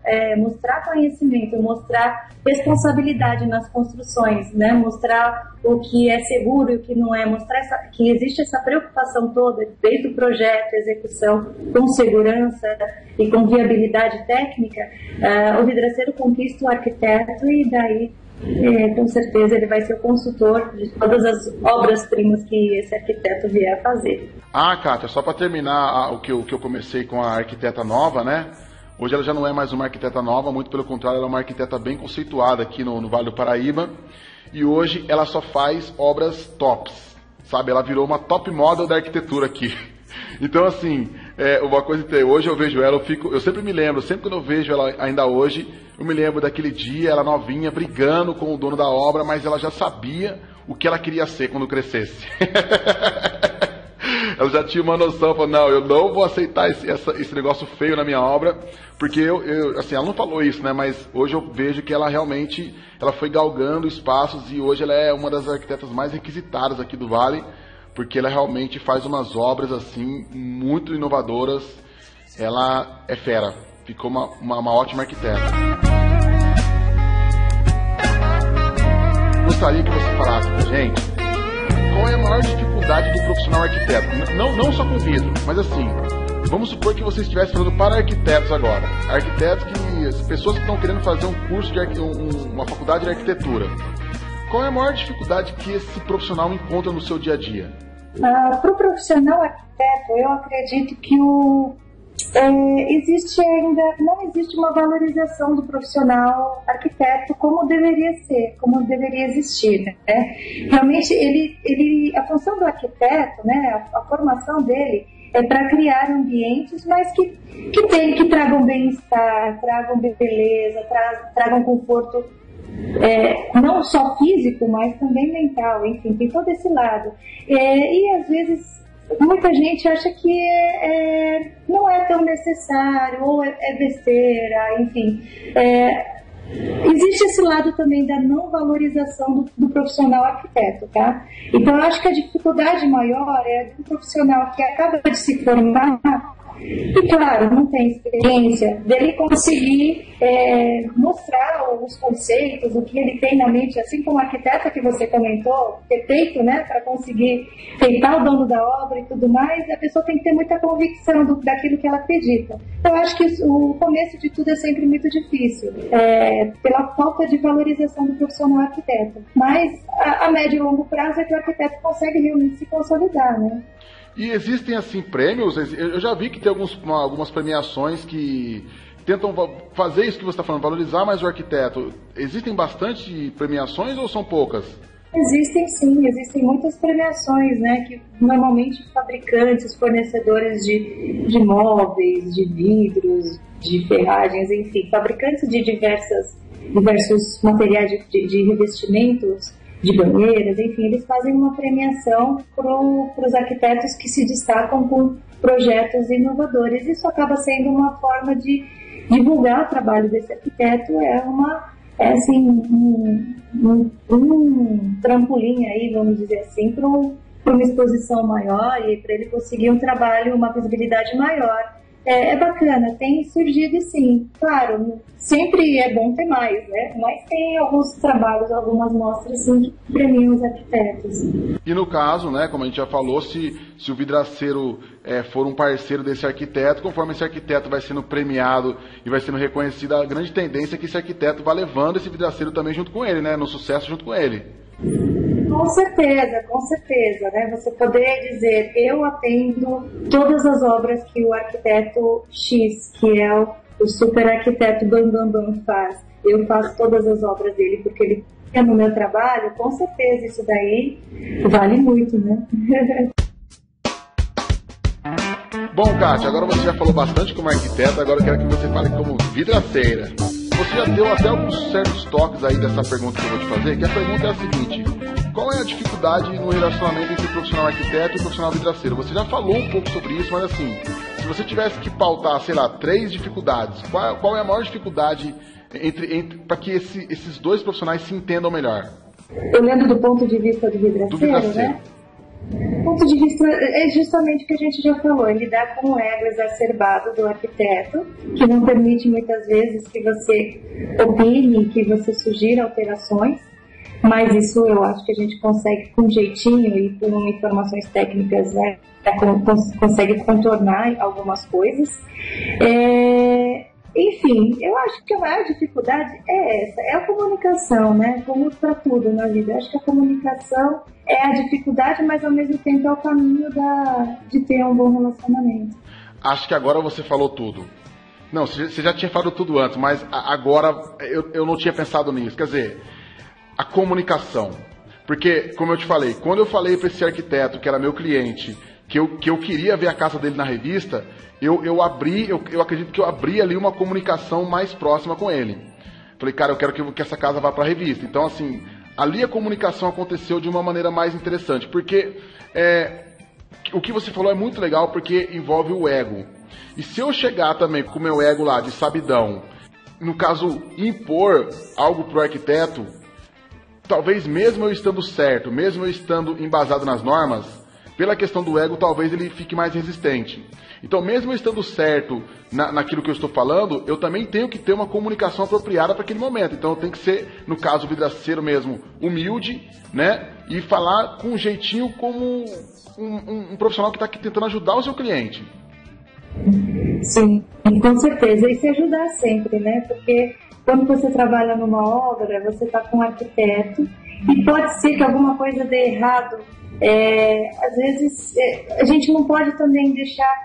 mostrar responsabilidade nas construções, né? Mostrar o que é seguro e o que não é, mostrar que existe essa preocupação toda, desde o projeto, execução, com segurança e com viabilidade técnica. O vidraceiro conquista o arquiteto e daí com certeza ele vai ser o consultor de todas as obras-primas que esse arquiteto vier a fazer. Kátia, só para terminar o que eu comecei com a arquiteta nova, né? Hoje ela já não é mais uma arquiteta nova, muito pelo contrário, ela é uma arquiteta bem conceituada aqui no Vale do Paraíba. E hoje ela só faz obras tops, sabe? Ela virou uma top model da arquitetura aqui. Então, assim, uma coisa que hoje eu vejo ela, eu sempre me lembro, sempre quando eu vejo ela ainda hoje, eu me lembro daquele dia, ela novinha, brigando com o dono da obra, mas ela já sabia o que ela queria ser quando crescesse. Ela já tinha uma noção, falou, não, eu não vou aceitar esse negócio feio na minha obra, porque assim, ela não falou isso, né, mas hoje eu vejo que ela realmente, ela foi galgando espaços e hoje ela é uma das arquitetas mais requisitadas aqui do Vale, porque ela realmente faz umas obras assim, muito inovadoras, ela é fera, ficou uma ótima arquiteta. Gostaria que você falasse pra gente qual é a maior dificuldade do profissional arquiteto, não só com vidro, mas assim, vamos supor que você estivesse falando para arquitetos agora, pessoas que estão querendo fazer um curso uma faculdade de arquitetura. Qual é a maior dificuldade que esse profissional encontra no seu dia a dia? Para o profissional arquiteto, eu acredito que não existe uma valorização do profissional arquiteto como deveria ser, como deveria existir, né? Realmente, a função do arquiteto, né, a formação dele é para criar ambientes, mas que tragam bem-estar, tragam beleza, tragam conforto, não só físico, mas também mental, enfim, tem todo esse lado. E às vezes muita gente acha que não é tão necessário, ou é besteira, enfim. Existe esse lado também da não valorização do profissional arquiteto, tá? Então eu acho que a dificuldade maior é do profissional que acaba de se formar e, claro, não tem experiência, dele conseguir mostrar os conceitos, o que ele tem na mente, assim como a arquiteta que você comentou, ter peito, né, para conseguir peitar o dono da obra e tudo mais, a pessoa tem que ter muita convicção daquilo que ela acredita. Eu acho que o começo de tudo é sempre muito difícil, pela falta de valorização do profissional arquiteto. Mas a médio e longo prazo é que o arquiteto consegue realmente se consolidar, né? E existem, assim, prêmios? Eu já vi que tem algumas premiações que tentam fazer isso que você está falando, valorizar mais o arquiteto. Existem bastante premiações ou são poucas? Existem sim, existem muitas premiações, né, que normalmente fabricantes, fornecedores de móveis, de vidros, de ferragens, enfim, fabricantes de diversos materiais de revestimentos, de banheiras, enfim, eles fazem uma premiação para os arquitetos que se destacam com projetos inovadores. Isso acaba sendo uma forma de divulgar o trabalho desse arquiteto, um trampolim aí, vamos dizer assim, para uma exposição maior e para ele conseguir um trabalho, uma visibilidade maior. É bacana, tem surgido sim. Claro, sempre é bom ter mais, né? Mas tem alguns trabalhos, algumas mostras sim, que premiam os arquitetos. E no caso, né, como a gente já falou, se o vidraceiro for um parceiro desse arquiteto, conforme esse arquiteto vai sendo premiado e vai sendo reconhecido, a grande tendência é que esse arquiteto vá levando esse vidraceiro também junto com ele, né? No sucesso junto com ele. Com certeza, né? Você poder dizer, eu atendo todas as obras que o arquiteto X, que é o super arquiteto Bam faz. Eu faço todas as obras dele porque ele é no meu trabalho, com certeza isso daí vale muito, né? Bom, Kátia, agora você já falou bastante como arquiteta, agora eu quero que você fale como vidraceira. Você já deu até alguns certos toques aí dessa pergunta que eu vou te fazer, que a pergunta é a seguinte: qual é a dificuldade no relacionamento entre o profissional arquiteto e o profissional vidraceiro? Você já falou um pouco sobre isso, mas assim, se você tivesse que pautar, sei lá, 3 dificuldades, qual é a maior dificuldade para que esses dois profissionais se entendam melhor? Olhando do ponto de vista do vidraceiro, né? ponto de vista, é justamente o que a gente já falou, é lidar com o ego exacerbado do arquiteto, que não permite muitas vezes que você opine, que você sugira alterações, mas isso eu acho que a gente consegue com jeitinho e com informações técnicas, né, consegue contornar algumas coisas. Enfim, eu acho que a maior dificuldade é essa, é a comunicação, né? Como para tudo na vida. Eu acho que a comunicação é a dificuldade, mas ao mesmo tempo é o caminho de ter um bom relacionamento. Acho que agora você falou tudo. Não, você já tinha falado tudo antes, mas agora eu não tinha pensado nisso. Quer dizer, a comunicação. Porque, como eu te falei, quando eu falei para esse arquiteto, que era meu cliente, que eu queria ver a casa dele na revista, eu acredito que eu abri ali uma comunicação mais próxima com ele. Falei, cara, eu quero que essa casa vá para a revista. Então, assim, ali a comunicação aconteceu de uma maneira mais interessante, porque o que você falou é muito legal, porque envolve o ego. E se eu chegar também com o meu ego lá de sabidão, no caso, impor algo para o arquiteto, talvez mesmo eu estando certo, mesmo eu estando embasado nas normas, pela questão do ego, talvez ele fique mais resistente. Então, mesmo eu estando certo naquilo que eu estou falando, eu também tenho que ter uma comunicação apropriada para aquele momento. Então, eu tenho que ser, no caso o vidraceiro mesmo, humilde, né? E falar com um jeitinho como um profissional que está aqui tentando ajudar o seu cliente. Sim, com certeza. E se ajudar sempre, né? Porque quando você trabalha numa obra, você está com um arquiteto e pode ser que alguma coisa dê errado. Às vezes a gente não pode também deixar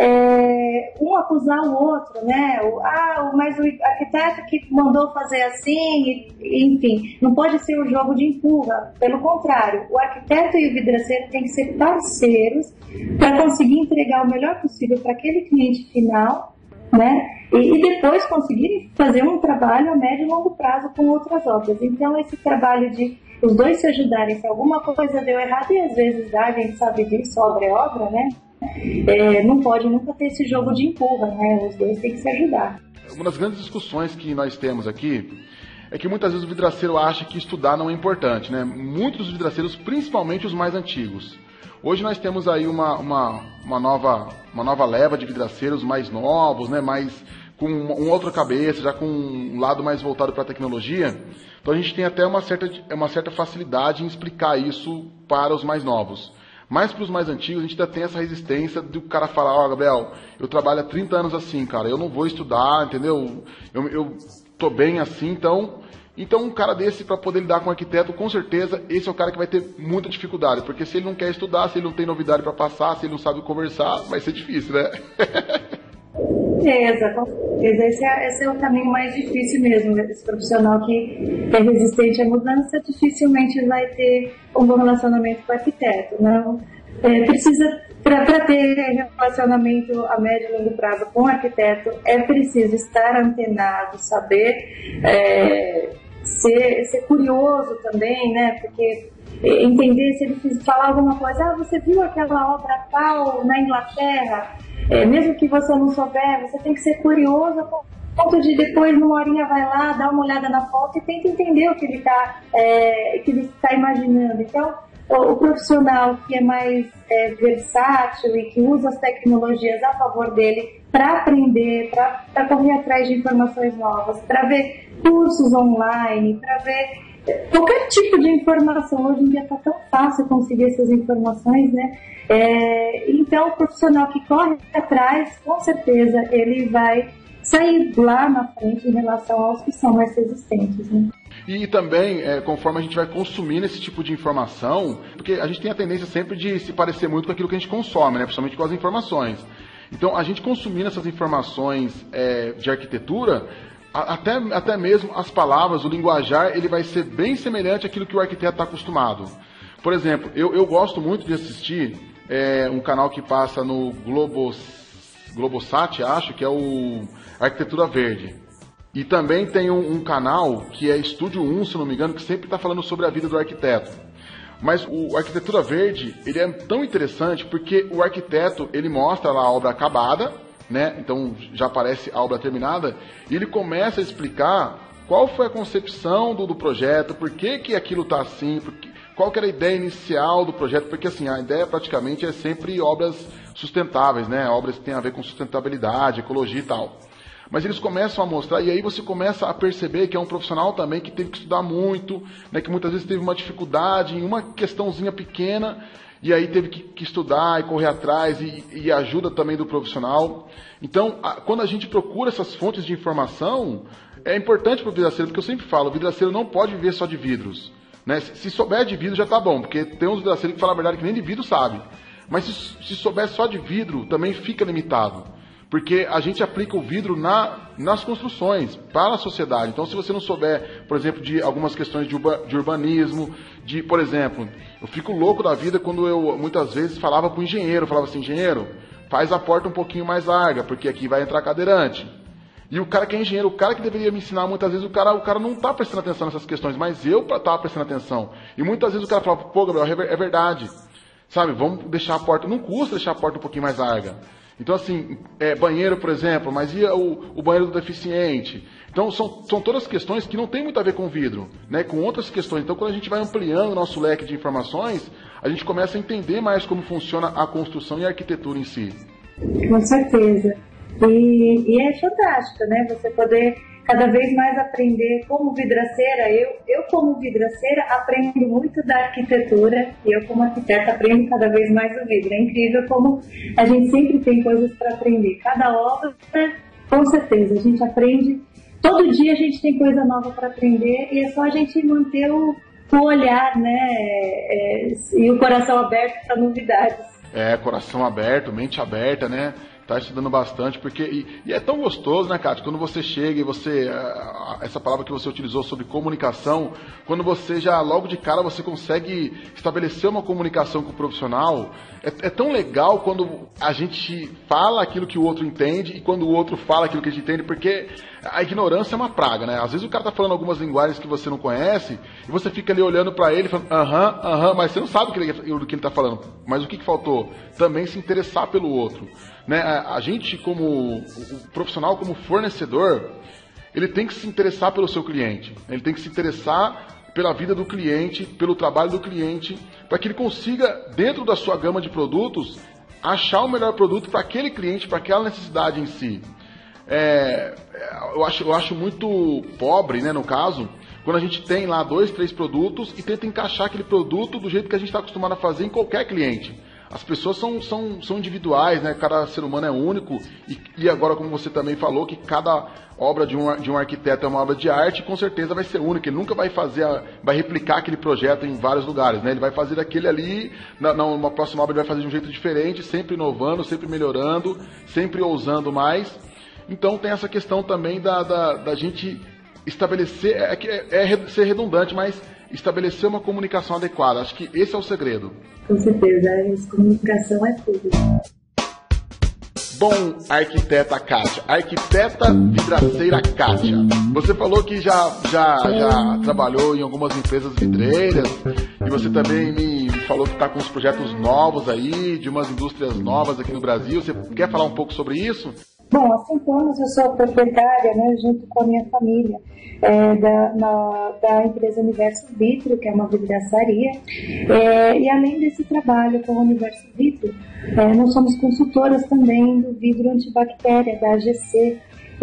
um acusar o outro, né? Mas o arquiteto que mandou fazer assim, enfim, não pode ser um jogo de empurra. Pelo contrário, o arquiteto e o vidraceiro têm que ser parceiros para conseguir entregar o melhor possível para aquele cliente final, né? E depois conseguirem fazer um trabalho a médio e longo prazo com outras obras. Então, esse trabalho de os dois se ajudarem, se alguma coisa deu errado, e às vezes dá, a gente sabe disso, obra é obra, né? Não pode nunca ter esse jogo de empurra, né? Os dois têm que se ajudar. Uma das grandes discussões que nós temos aqui é que muitas vezes o vidraceiro acha que estudar não é importante, né? Muitos dos vidraceiros, principalmente os mais antigos. Hoje nós temos aí uma nova leva de vidraceiros mais novos, né? Mais com uma outra cabeça, já com um lado mais voltado para a tecnologia. Então a gente tem até uma certa facilidade em explicar isso para os mais novos. Mas para os mais antigos, a gente ainda tem essa resistência do cara falar, Gabriel, eu trabalho há 30 anos assim, cara, eu não vou estudar, entendeu? Eu tô bem assim, então um cara desse, para poder lidar com o arquiteto, com certeza, esse é o cara que vai ter muita dificuldade, porque se ele não quer estudar, se ele não tem novidade para passar, se ele não sabe conversar, vai ser difícil, né? Esse é o caminho mais difícil mesmo. Esse profissional que é resistente à mudança dificilmente vai ter um bom relacionamento com o arquiteto. Não? Precisa, para ter relacionamento a médio e longo prazo com o arquiteto, é preciso estar antenado, saber ser curioso também, né? Porque entender se ele falar alguma coisa, você viu aquela obra tal na Inglaterra? Mesmo que você não souber, você tem que ser curioso a ponto de depois, numa horinha, vai lá, dá uma olhada na foto e tenta entender o que ele está imaginando. Então, o profissional que é mais versátil e que usa as tecnologias a favor dele para aprender, para correr atrás de informações novas, para ver cursos online, para ver qualquer tipo de informação. Hoje em dia está tão fácil conseguir essas informações, né? Então, o profissional que corre atrás, com certeza, ele vai sair lá na frente em relação aos que são mais resistentes, né? E também, conforme a gente vai consumindo esse tipo de informação, porque a gente tem a tendência sempre de se parecer muito com aquilo que a gente consome, né? Principalmente com as informações. Então, a gente consumindo essas informações de arquitetura, até mesmo as palavras, o linguajar, ele vai ser bem semelhante àquilo que o arquiteto está acostumado. Por exemplo, eu gosto muito de assistir um canal que passa no Globosat, acho, que é o Arquitetura Verde. E também tem um canal que é Estúdio 1, se não me engano, que sempre está falando sobre a vida do arquiteto. Mas o Arquitetura Verde, ele é tão interessante porque o arquiteto, ele mostra lá a obra acabada, né? Então já aparece a obra terminada, e ele começa a explicar qual foi a concepção do projeto, por que aquilo está assim, qual que era a ideia inicial do projeto, porque assim, a ideia praticamente é sempre obras sustentáveis, né? Obras que têm a ver com sustentabilidade, ecologia e tal. Mas eles começam a mostrar, e aí você começa a perceber que é um profissional também que teve que estudar muito, né? Que muitas vezes teve uma dificuldade em uma questãozinha pequena, e aí teve que estudar e correr atrás, e ajuda também do profissional. Então, quando a gente procura essas fontes de informação, é importante para o vidraceiro, porque eu sempre falo, o vidraceiro não pode viver só de vidros. Né? Se souber de vidro já tá bom, porque tem uns vidraceiros que falam a verdade que nem de vidro sabe. Mas se souber só de vidro, também fica limitado. Porque a gente aplica o vidro nas construções, para a sociedade. Então, se você não souber, por exemplo, de algumas questões de urbanismo, por exemplo, eu fico louco da vida quando eu, muitas vezes, falava com o engenheiro, falava assim, engenheiro, faz a porta um pouquinho mais larga, porque aqui vai entrar cadeirante. E o cara que é engenheiro, o cara que deveria me ensinar, muitas vezes o cara não está prestando atenção nessas questões, mas eu estava prestando atenção. E muitas vezes o cara fala, pô, Gabriel, é verdade. Sabe, vamos deixar a porta, não custa deixar a porta um pouquinho mais larga. Então, assim, banheiro, por exemplo, mas e o banheiro do deficiente? Então, são todas questões que não tem muito a ver com vidro, né, com outras questões. Então, quando a gente vai ampliando o nosso leque de informações, a gente começa a entender mais como funciona a construção e a arquitetura em si. Com certeza. E é fantástico, né? Você poder cada vez mais aprender como vidraceira. Eu como vidraceira, aprendo muito da arquitetura e eu, como arquiteta, aprendo cada vez mais do vidro. É incrível como a gente sempre tem coisas para aprender. Cada obra, com certeza, a gente aprende. Todo dia a gente tem coisa nova para aprender e é só a gente manter o olhar, né? E o coração aberto para novidades. Coração aberto, mente aberta, né? Tá estudando bastante, porque e é tão gostoso, né, Kátia, quando você chega e você, essa palavra que você utilizou sobre comunicação, quando você já, logo de cara, você consegue estabelecer uma comunicação com o profissional, é tão legal quando a gente fala aquilo que o outro entende e quando o outro fala aquilo que a gente entende, porque a ignorância é uma praga, né? Às vezes o cara tá falando algumas linguagens que você não conhece e você fica ali olhando para ele, falando, mas você não sabe o que ele tá falando. Mas o que faltou? Também se interessar pelo outro. Né? A gente, como o profissional, como fornecedor, ele tem que se interessar pelo seu cliente. Ele tem que se interessar pela vida do cliente, pelo trabalho do cliente, para que ele consiga, dentro da sua gama de produtos, achar o melhor produto para aquele cliente, para aquela necessidade em si. Eu acho muito pobre, né, no caso, quando a gente tem lá 2, 3 produtos e tenta encaixar aquele produto do jeito que a gente está acostumado a fazer em qualquer cliente. As pessoas são individuais, né? Cada ser humano é único e agora, como você também falou, que cada obra de um arquiteto é uma obra de arte, com certeza vai ser única. Ele nunca vai vai replicar aquele projeto em vários lugares, né? Ele vai fazer aquele ali, numa próxima obra ele vai fazer de um jeito diferente, sempre inovando, sempre melhorando, sempre ousando mais. Então tem essa questão também da gente estabelecer, ser redundante, mas estabelecer uma comunicação adequada. Acho que esse é o segredo. Com certeza, a comunicação é tudo. Bom, arquiteta Kátia, arquiteta vidraceira Kátia, você falou que já trabalhou em algumas empresas vidreiras e você também me falou que está com uns projetos novos aí, de umas indústrias novas aqui no Brasil. Você quer falar um pouco sobre isso? Bom, há 5 anos eu sou proprietária, né, junto com a minha família, da empresa Universo Vitro, que é uma vidraçaria. E além desse trabalho com o Universo Vitro, nós somos consultoras também do vidro antibactéria, da AGC.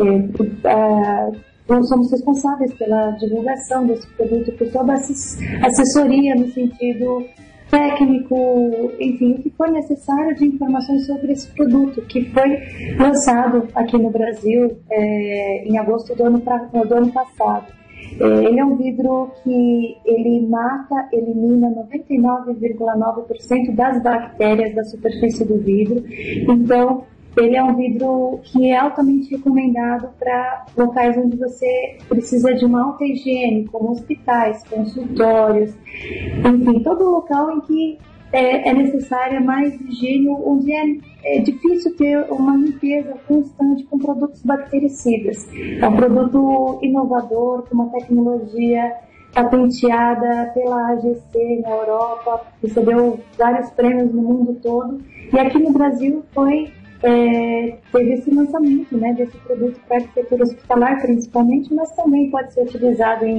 Nós somos responsáveis pela divulgação desse produto, por toda a assessoria no sentido técnico, enfim, o que for necessário de informações sobre esse produto, que foi lançado aqui no Brasil em agosto do ano passado. Ele é um vidro que ele elimina 99,9% das bactérias da superfície do vidro. Então, ele é um vidro que é altamente recomendado para locais onde você precisa de uma alta higiene, como hospitais, consultórios, enfim, todo local em que é necessária mais higiene, onde é difícil ter uma limpeza constante com produtos bactericidas. É um produto inovador, com uma tecnologia patenteada pela AGC na Europa, recebeu vários prêmios no mundo todo, e aqui no Brasil teve esse lançamento, né, desse produto para arquitetura hospitalar principalmente, mas também pode ser utilizado em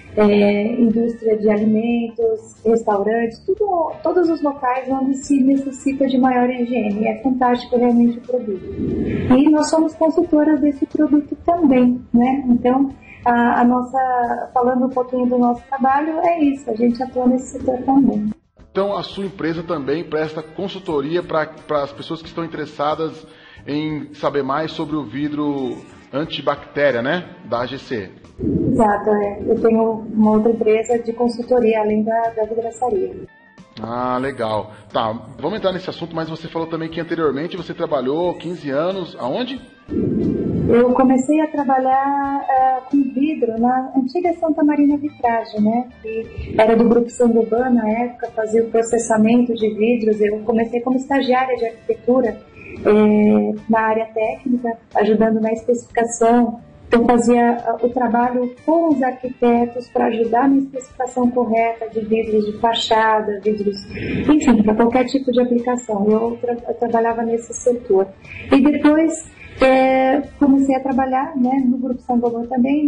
indústria de alimentos, restaurantes, todos os locais onde se necessita de maior higiene. É fantástico realmente o produto. E nós somos consultoras desse produto também, né? Então, a nossa, falando um pouquinho do nosso trabalho, é isso, a gente atua nesse setor também. Então, a sua empresa também presta consultoria para as pessoas que estão interessadas em saber mais sobre o vidro antibactéria, né, da AGC. Exato, eu tenho uma outra empresa de consultoria além da vidraçaria. Ah, legal. Tá, vamos entrar nesse assunto, mas você falou também que anteriormente você trabalhou 15 anos, aonde? Eu comecei a trabalhar com vidro na antiga Santa Marina Vitragem, né? Que era do Grupo Saint-Gobain na época, fazia o processamento de vidros. Eu comecei como estagiária de arquitetura na área técnica, ajudando na especificação. Então fazia o trabalho com os arquitetos para ajudar na especificação correta de vidros de fachada, vidros, enfim, para qualquer tipo de aplicação. Eu trabalhava nesse setor. E depois comecei a trabalhar, né, no Grupo Saint-Gobain também,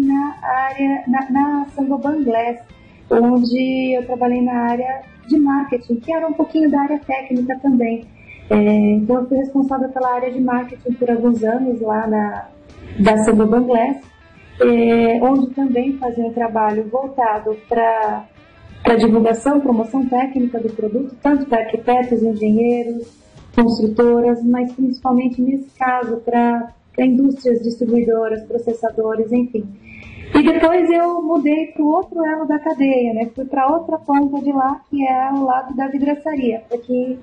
na Saint-Gobain Glass, onde eu trabalhei na área de marketing, que era um pouquinho da área técnica também. Então eu fui responsável pela área de marketing por alguns anos lá da Saint-Gobain Glass, onde também fazia um trabalho voltado para divulgação, promoção técnica do produto, tanto para arquitetos, engenheiros, construtoras, mas principalmente nesse caso para indústrias distribuidoras, processadores, enfim. E depois eu mudei para o outro elo da cadeia, né? Fui para outra ponta de lá, que é o lado da vidraçaria, porque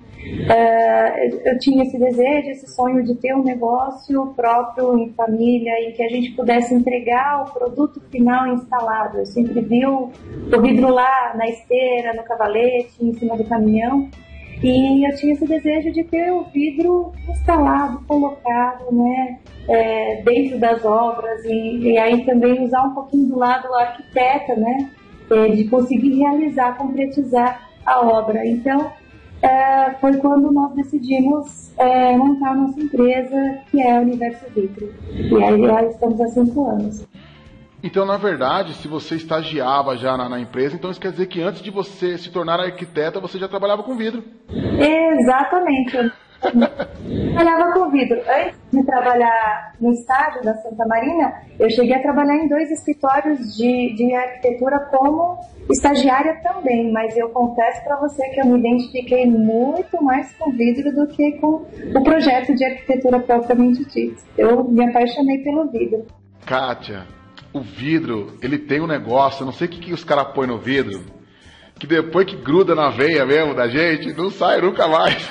eu tinha esse desejo, esse sonho de ter um negócio próprio, em família, em que a gente pudesse entregar o produto final instalado. Eu sempre vi o vidro lá na esteira, no cavalete, em cima do caminhão. E eu tinha esse desejo de ter o vidro instalado, colocado, né, dentro das obras e aí também usar um pouquinho do lado arquiteta, né, de conseguir realizar, concretizar a obra. Então, foi quando nós decidimos montar a nossa empresa, que é a Universo Vidro. E aí já estamos há 5 anos. Então, na verdade, se você estagiava já na empresa, então isso quer dizer que antes de você se tornar arquiteta, você já trabalhava com vidro. Exatamente. Eu trabalhava com vidro. Antes de trabalhar no estádio da Santa Marina, eu cheguei a trabalhar em 2 escritórios de arquitetura como estagiária também, mas eu confesso para você que eu me identifiquei muito mais com vidro do que com o projeto de arquitetura propriamente dito. Eu me apaixonei pelo vidro. Kátia, o vidro, ele tem um negócio, eu não sei o que os caras põem no vidro, que depois que gruda na veia mesmo da gente, não sai nunca mais.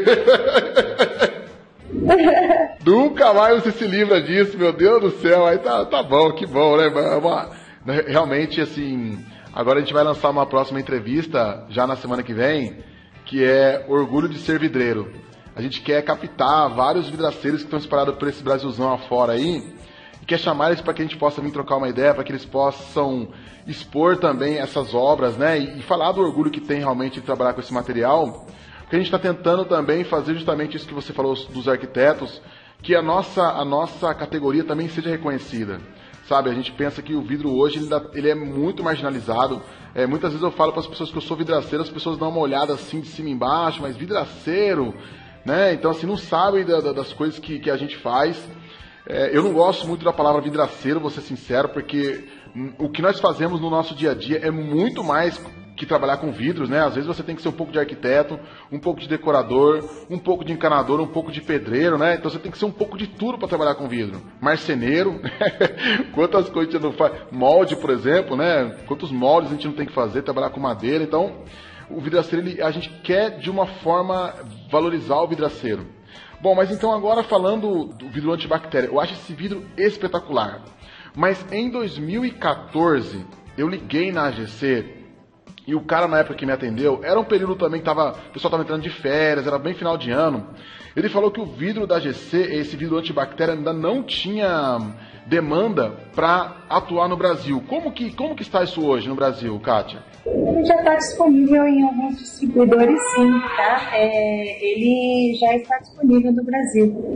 Nunca mais você se livra disso, meu Deus do céu. Aí tá bom, que bom, né? Realmente, assim, agora a gente vai lançar uma próxima entrevista, já na semana que vem, que é Orgulho de Ser Vidreiro. A gente quer captar vários vidraceiros que estão espalhados por esse Brasilzão afora aí, quer chamar eles para que a gente possa vir trocar uma ideia, para que eles possam expor também essas obras, né? E falar do orgulho que tem realmente de trabalhar com esse material, porque a gente está tentando também fazer justamente isso que você falou dos arquitetos, que a nossa categoria também seja reconhecida. Sabe, a gente pensa que o vidro hoje ele é muito marginalizado. Muitas vezes eu falo para as pessoas que eu sou vidraceiro, as pessoas dão uma olhada assim de cima e embaixo, mas vidraceiro, né? Então assim, não sabem das coisas que a gente faz. Eu não gosto muito da palavra vidraceiro, vou ser sincero, porque o que nós fazemos no nosso dia a dia é muito mais que trabalhar com vidros, né? Às vezes você tem que ser um pouco de arquiteto, um pouco de decorador, um pouco de encanador, um pouco de pedreiro, né? Então você tem que ser um pouco de tudo para trabalhar com vidro. Marceneiro, quantas coisas a gente não faz. Molde, por exemplo, né? Quantos moldes a gente não tem que fazer, trabalhar com madeira. Então, o vidraceiro, a gente quer de uma forma valorizar o vidraceiro. Bom, mas então agora falando do vidro antibactéria, eu acho esse vidro espetacular. Mas em 2014, eu liguei na AGC e o cara na época que me atendeu, era um período também que o pessoal estava entrando de férias, era bem final de ano. Ele falou que o vidro da AGC, esse vidro antibactéria, ainda não tinha demanda para atuar no Brasil. Como que está isso hoje no Brasil, Kátia? Ele já está disponível em alguns distribuidores, sim, tá? Ele já está disponível no Brasil.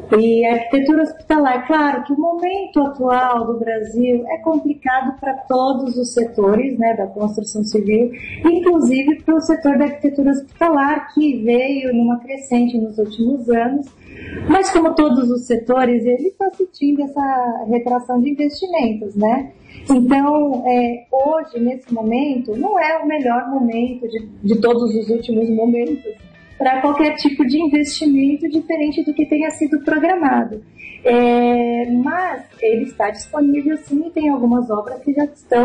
E a arquitetura hospitalar, claro que o momento atual do Brasil é complicado para todos os setores, né, da construção civil, inclusive para o setor da arquitetura hospitalar, que veio numa crescente nos últimos anos, mas como todos os setores, ele está sentindo essa retração de investimentos, né? Então, hoje, nesse momento, não é o melhor momento de todos os últimos momentos para qualquer tipo de investimento diferente do que tenha sido programado. Mas ele está disponível sim, e tem algumas obras que já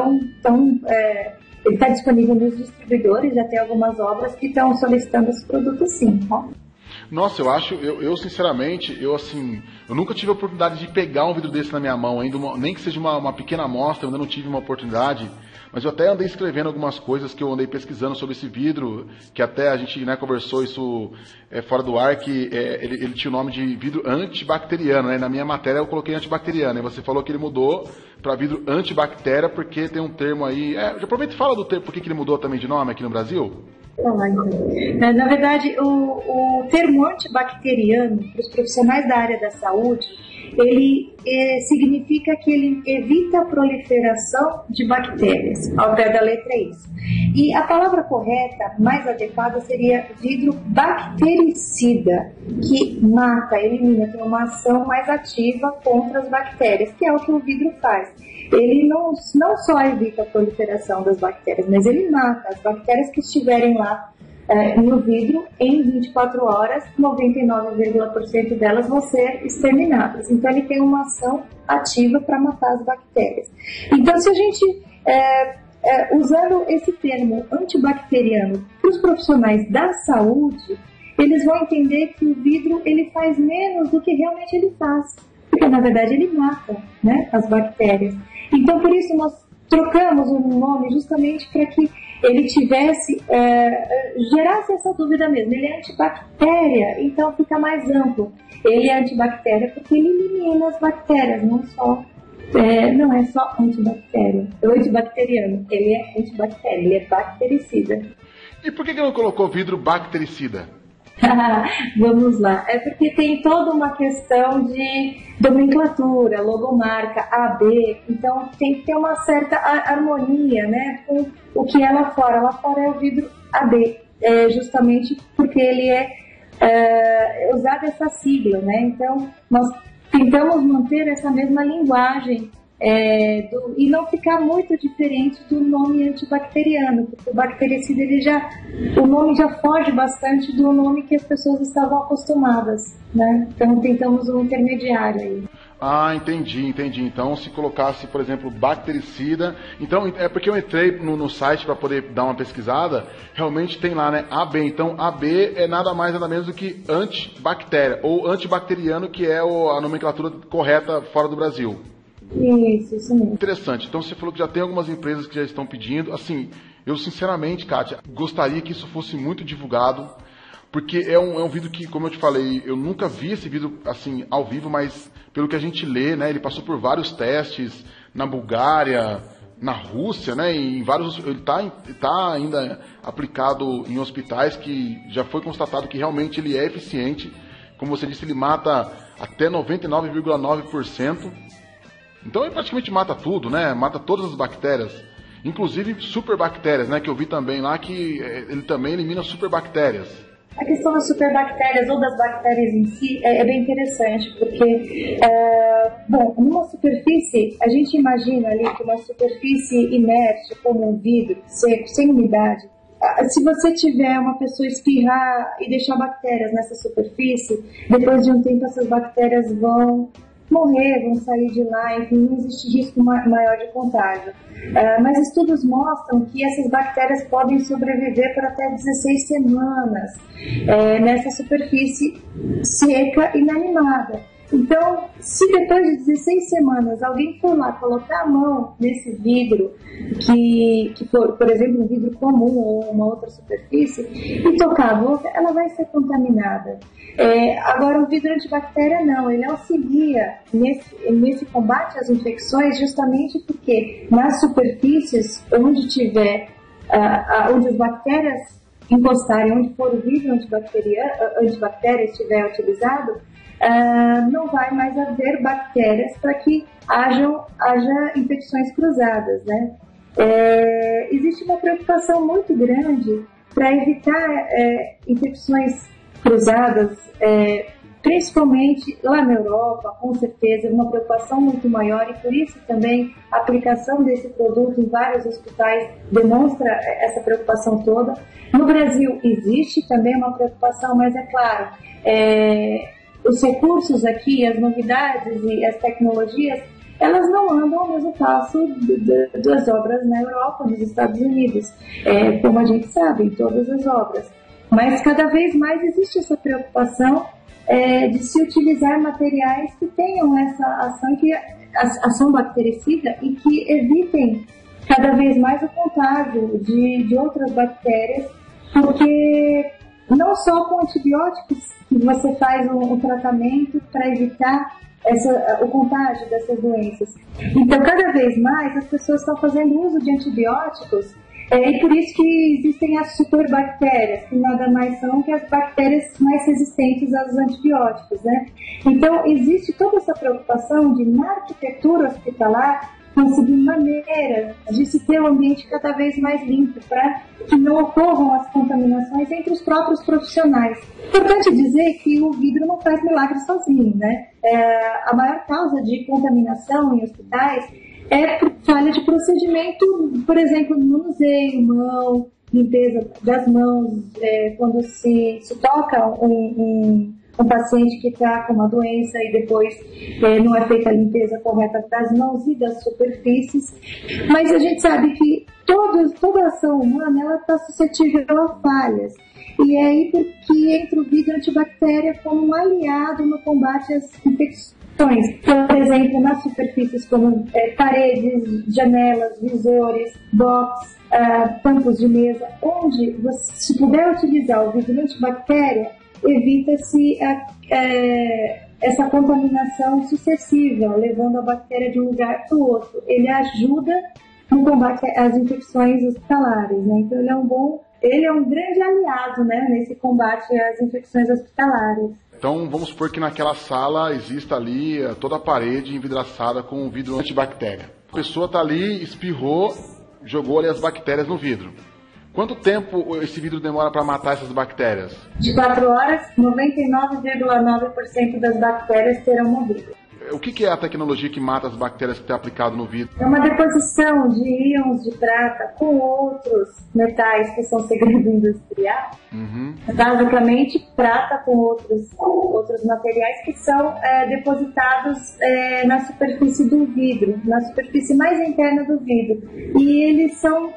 ele está disponível nos distribuidores, já tem algumas obras que estão solicitando esse produto sim, tá? Nossa, eu sinceramente, eu nunca tive a oportunidade de pegar um vidro desse na minha mão, ainda nem que seja uma pequena amostra, eu ainda não tive uma oportunidade, mas eu até andei escrevendo algumas coisas que eu andei pesquisando sobre esse vidro, que até a gente, né, conversou isso fora do ar, que ele tinha o nome de vidro antibacteriano, né? Na minha matéria eu coloquei antibacteriano, e você falou que ele mudou para vidro antibactéria, porque tem um termo aí, já aproveita e fala do termo, por que ele mudou também de nome aqui no Brasil? Na verdade, o termo antibacteriano, para os profissionais da área da saúde, ele significa que ele evita a proliferação de bactérias, ao pé da letra é isso. E a palavra correta, mais adequada, seria vidro bactericida, que mata, elimina, tem uma ação mais ativa contra as bactérias, que é o que o vidro faz. Ele não só evita a proliferação das bactérias, mas ele mata as bactérias que estiverem lá no vidro em 24 horas, 99,% delas vão ser exterminadas. Então ele tem uma ação ativa para matar as bactérias. Então se a gente, usando esse termo antibacteriano para os profissionais da saúde, eles vão entender que o vidro ele faz menos do que realmente ele faz, porque na verdade ele mata, né, as bactérias. Então por isso nós trocamos o nome justamente para que ele gerasse essa dúvida mesmo. Ele é antibactéria, então fica mais amplo. Ele é antibactéria porque ele elimina as bactérias, não é só antibactéria. É antibacteriano, ele é antibactéria, ele é bactericida. E por que não colocou vidro bactericida? Vamos lá. É porque tem toda uma questão de nomenclatura, logomarca, AB, então tem que ter uma certa harmonia, né, com o que é lá fora. Lá fora é o vidro AB, justamente porque ele é usado essa sigla, né, então nós tentamos manter essa mesma linguagem e não ficar muito diferente do nome antibacteriano, porque o bactericida o nome já foge bastante do nome que as pessoas estavam acostumadas, né? Então tentamos um intermediário aí. Ah, entendi. Então, se colocasse, por exemplo, bactericida... Então, é porque eu entrei no site para poder dar uma pesquisada, realmente tem lá, né, AB. Então, AB é nada mais, nada menos do que antibactéria, ou antibacteriano, que é a nomenclatura correta fora do Brasil. Isso mesmo. Interessante. Então, você falou que já tem algumas empresas que já estão pedindo. Assim, eu sinceramente, Kátia, gostaria que isso fosse muito divulgado, porque é um vidro que, como eu te falei, eu nunca vi esse vidro assim ao vivo, mas pelo que a gente lê, né, ele passou por vários testes na Bulgária, na Rússia, né, e em vários, ele tá ainda aplicado em hospitais, que já foi constatado que realmente ele é eficiente. Como você disse, ele mata até 99,9%. Então ele praticamente mata tudo, né? Mata todas as bactérias, inclusive superbactérias, né? Que eu vi também lá que ele também elimina superbactérias. A questão das superbactérias ou das bactérias em si é bem interessante, porque, numa superfície, a gente imagina ali que uma superfície inerte, como um vidro, seco, sem umidade, se você tiver uma pessoa espirrar e deixar bactérias nessa superfície, depois de um tempo essas bactérias vão morrer, vão sair de lá, enfim, não existe risco maior de contágio. Mas estudos mostram que essas bactérias podem sobreviver por até 16 semanas nessa superfície seca e inanimada. Então, se depois de 16 semanas alguém for lá colocar a mão nesse vidro, que for, por exemplo, um vidro comum ou uma outra superfície, e tocar a boca, ela vai ser contaminada. Agora, o vidro antibactéria não, ele auxilia nesse combate às infecções, justamente porque nas superfícies onde tiver, onde as bactérias encostarem, onde for o vidro antibactéria estiver utilizado, não vai mais haver bactérias para que haja infecções cruzadas, né? Existe uma preocupação muito grande para evitar infecções cruzadas, principalmente lá na Europa, com certeza, uma preocupação muito maior, e por isso também a aplicação desse produto em vários hospitais demonstra essa preocupação toda. No Brasil existe também uma preocupação, mas é claro, os recursos aqui, as novidades e as tecnologias, elas não andam ao mesmo passo das obras na Europa, nos Estados Unidos, como a gente sabe, em todas as obras. Mas cada vez mais existe essa preocupação de se utilizar materiais que tenham essa ação bactericida e que evitem cada vez mais o contágio de outras bactérias, porque não só com antibióticos que você faz um tratamento para evitar o contágio dessas doenças. Então, cada vez mais as pessoas estão fazendo uso de antibióticos, e por isso que existem as superbactérias, que nada mais são que as bactérias mais resistentes aos antibióticos, né? Então, existe toda essa preocupação de, na arquitetura hospitalar, conseguir maneiras de se ter um ambiente cada vez mais limpo, para que não ocorram as contaminações entre os próprios profissionais. Importante dizer que o vidro não faz milagre sozinho, né? A maior causa de contaminação em hospitais é por falha de procedimento, por exemplo, manuseio, mão, limpeza das mãos, quando se toca um paciente que está com uma doença e depois não é feita a limpeza correta das mãos e das superfícies. Mas a gente sabe que toda ação humana está suscetível a falhas. E é aí que entra o vidro antibactéria como um aliado no combate às infecções. Por exemplo, nas superfícies como paredes, janelas, visores, box, tampos de mesa, onde você, se puder utilizar o vidro antibactéria, evita-se essa contaminação sucessiva, levando a bactéria de um lugar para o outro. Ele ajuda no combate às infecções hospitalares, né? Então ele é um grande aliado, né, nesse combate às infecções hospitalares. Então, vamos supor que naquela sala exista ali toda a parede envidraçada com vidro antibactéria. A pessoa está ali, espirrou, jogou ali as bactérias no vidro. Quanto tempo esse vidro demora para matar essas bactérias? De 4 horas, 99,9% das bactérias terão morrido. O que é a tecnologia que mata as bactérias que está aplicado no vidro? É uma deposição de íons de prata com outros metais que são segredo industrial. Uhum. Basicamente, prata com outros materiais que são depositados na superfície do vidro, na superfície mais interna do vidro. E eles são...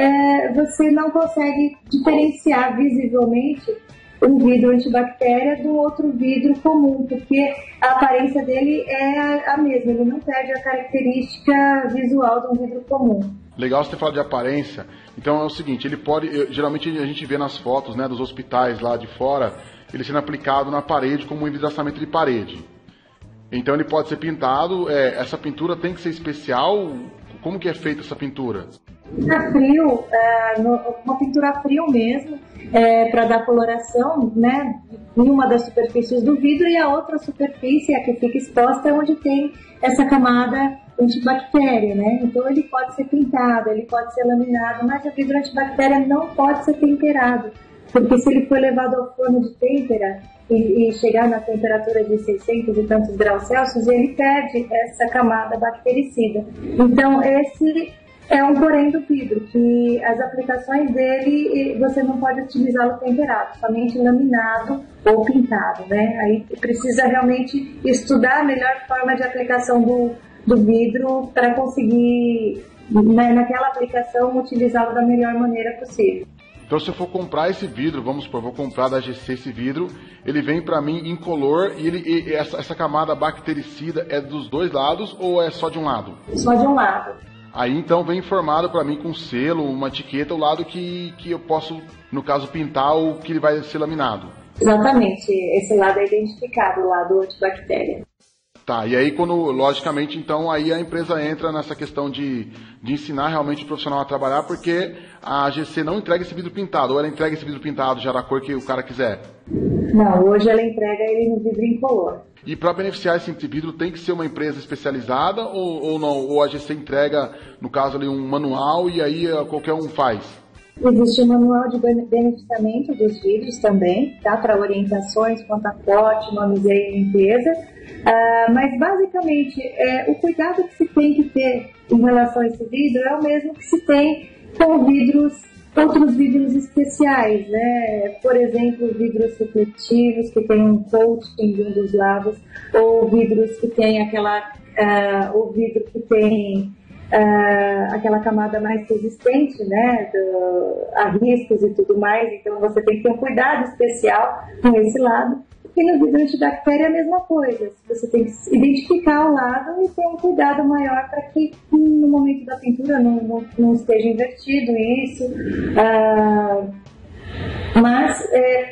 você não consegue diferenciar visivelmente um vidro antibactéria do outro vidro comum, porque a aparência dele é a mesma, ele não perde a característica visual de um vidro comum. Legal você ter falado de aparência. Então é o seguinte, ele pode, geralmente a gente vê nas fotos, né, dos hospitais lá de fora, ele sendo aplicado na parede como um envidraçamento de parede. Então ele pode ser pintado, essa pintura tem que ser especial? Como que é feita essa pintura? A frio, uma pintura a frio mesmo, para dar coloração, né, em uma das superfícies do vidro, e a outra superfície, a que fica exposta, é onde tem essa camada antibactéria, né? Então ele pode ser pintado, ele pode ser laminado, mas o vidro antibactéria não pode ser temperado, porque se ele for levado ao forno de têmpera e chegar na temperatura de 600 e tantos graus Celsius, ele perde essa camada bactericida. Então esse é um porém do vidro, que as aplicações dele você não pode utilizá-lo temperado, somente laminado ou pintado, né? Aí precisa realmente estudar a melhor forma de aplicação do vidro para conseguir, naquela aplicação, utilizá-lo da melhor maneira possível. Então, se eu for comprar esse vidro, vamos supor, vou comprar da GC esse vidro, ele vem para mim incolor e essa camada bactericida é dos dois lados ou é só de um lado? Só de um lado. Aí então vem informado para mim com selo, uma etiqueta, o lado que eu posso, no caso, pintar o que ele vai ser laminado. Exatamente, esse lado é identificado, o lado antibactéria. Tá, e aí quando, logicamente, então, aí a empresa entra nessa questão de ensinar realmente o profissional a trabalhar, porque a AGC não entrega esse vidro pintado, ou ela entrega esse vidro pintado já da cor que o cara quiser? Não, hoje ela entrega ele no vidro incolor. E para beneficiar esse vidro tem que ser uma empresa especializada ou não? Ou a AGC entrega, no caso ali, um manual e aí qualquer um faz? Existe um manual de beneficiamento dos vidros também, tá? Para orientações quanto a corte, manuseio e limpeza. Mas basicamente o cuidado que se tem que ter em relação a esse vidro é o mesmo que se tem com outros vidros especiais, né? Por exemplo, vidros refletivos que tem um coating de um dos lados, ou vidros que tem o vidro que tem aquela camada mais resistente, né, a riscos e tudo mais. Então você tem que ter um cuidado especial com esse lado. E no vidro antibactéria é a mesma coisa. Você tem que identificar o lado e ter um cuidado maior para que no momento da pintura não esteja invertido isso. Mas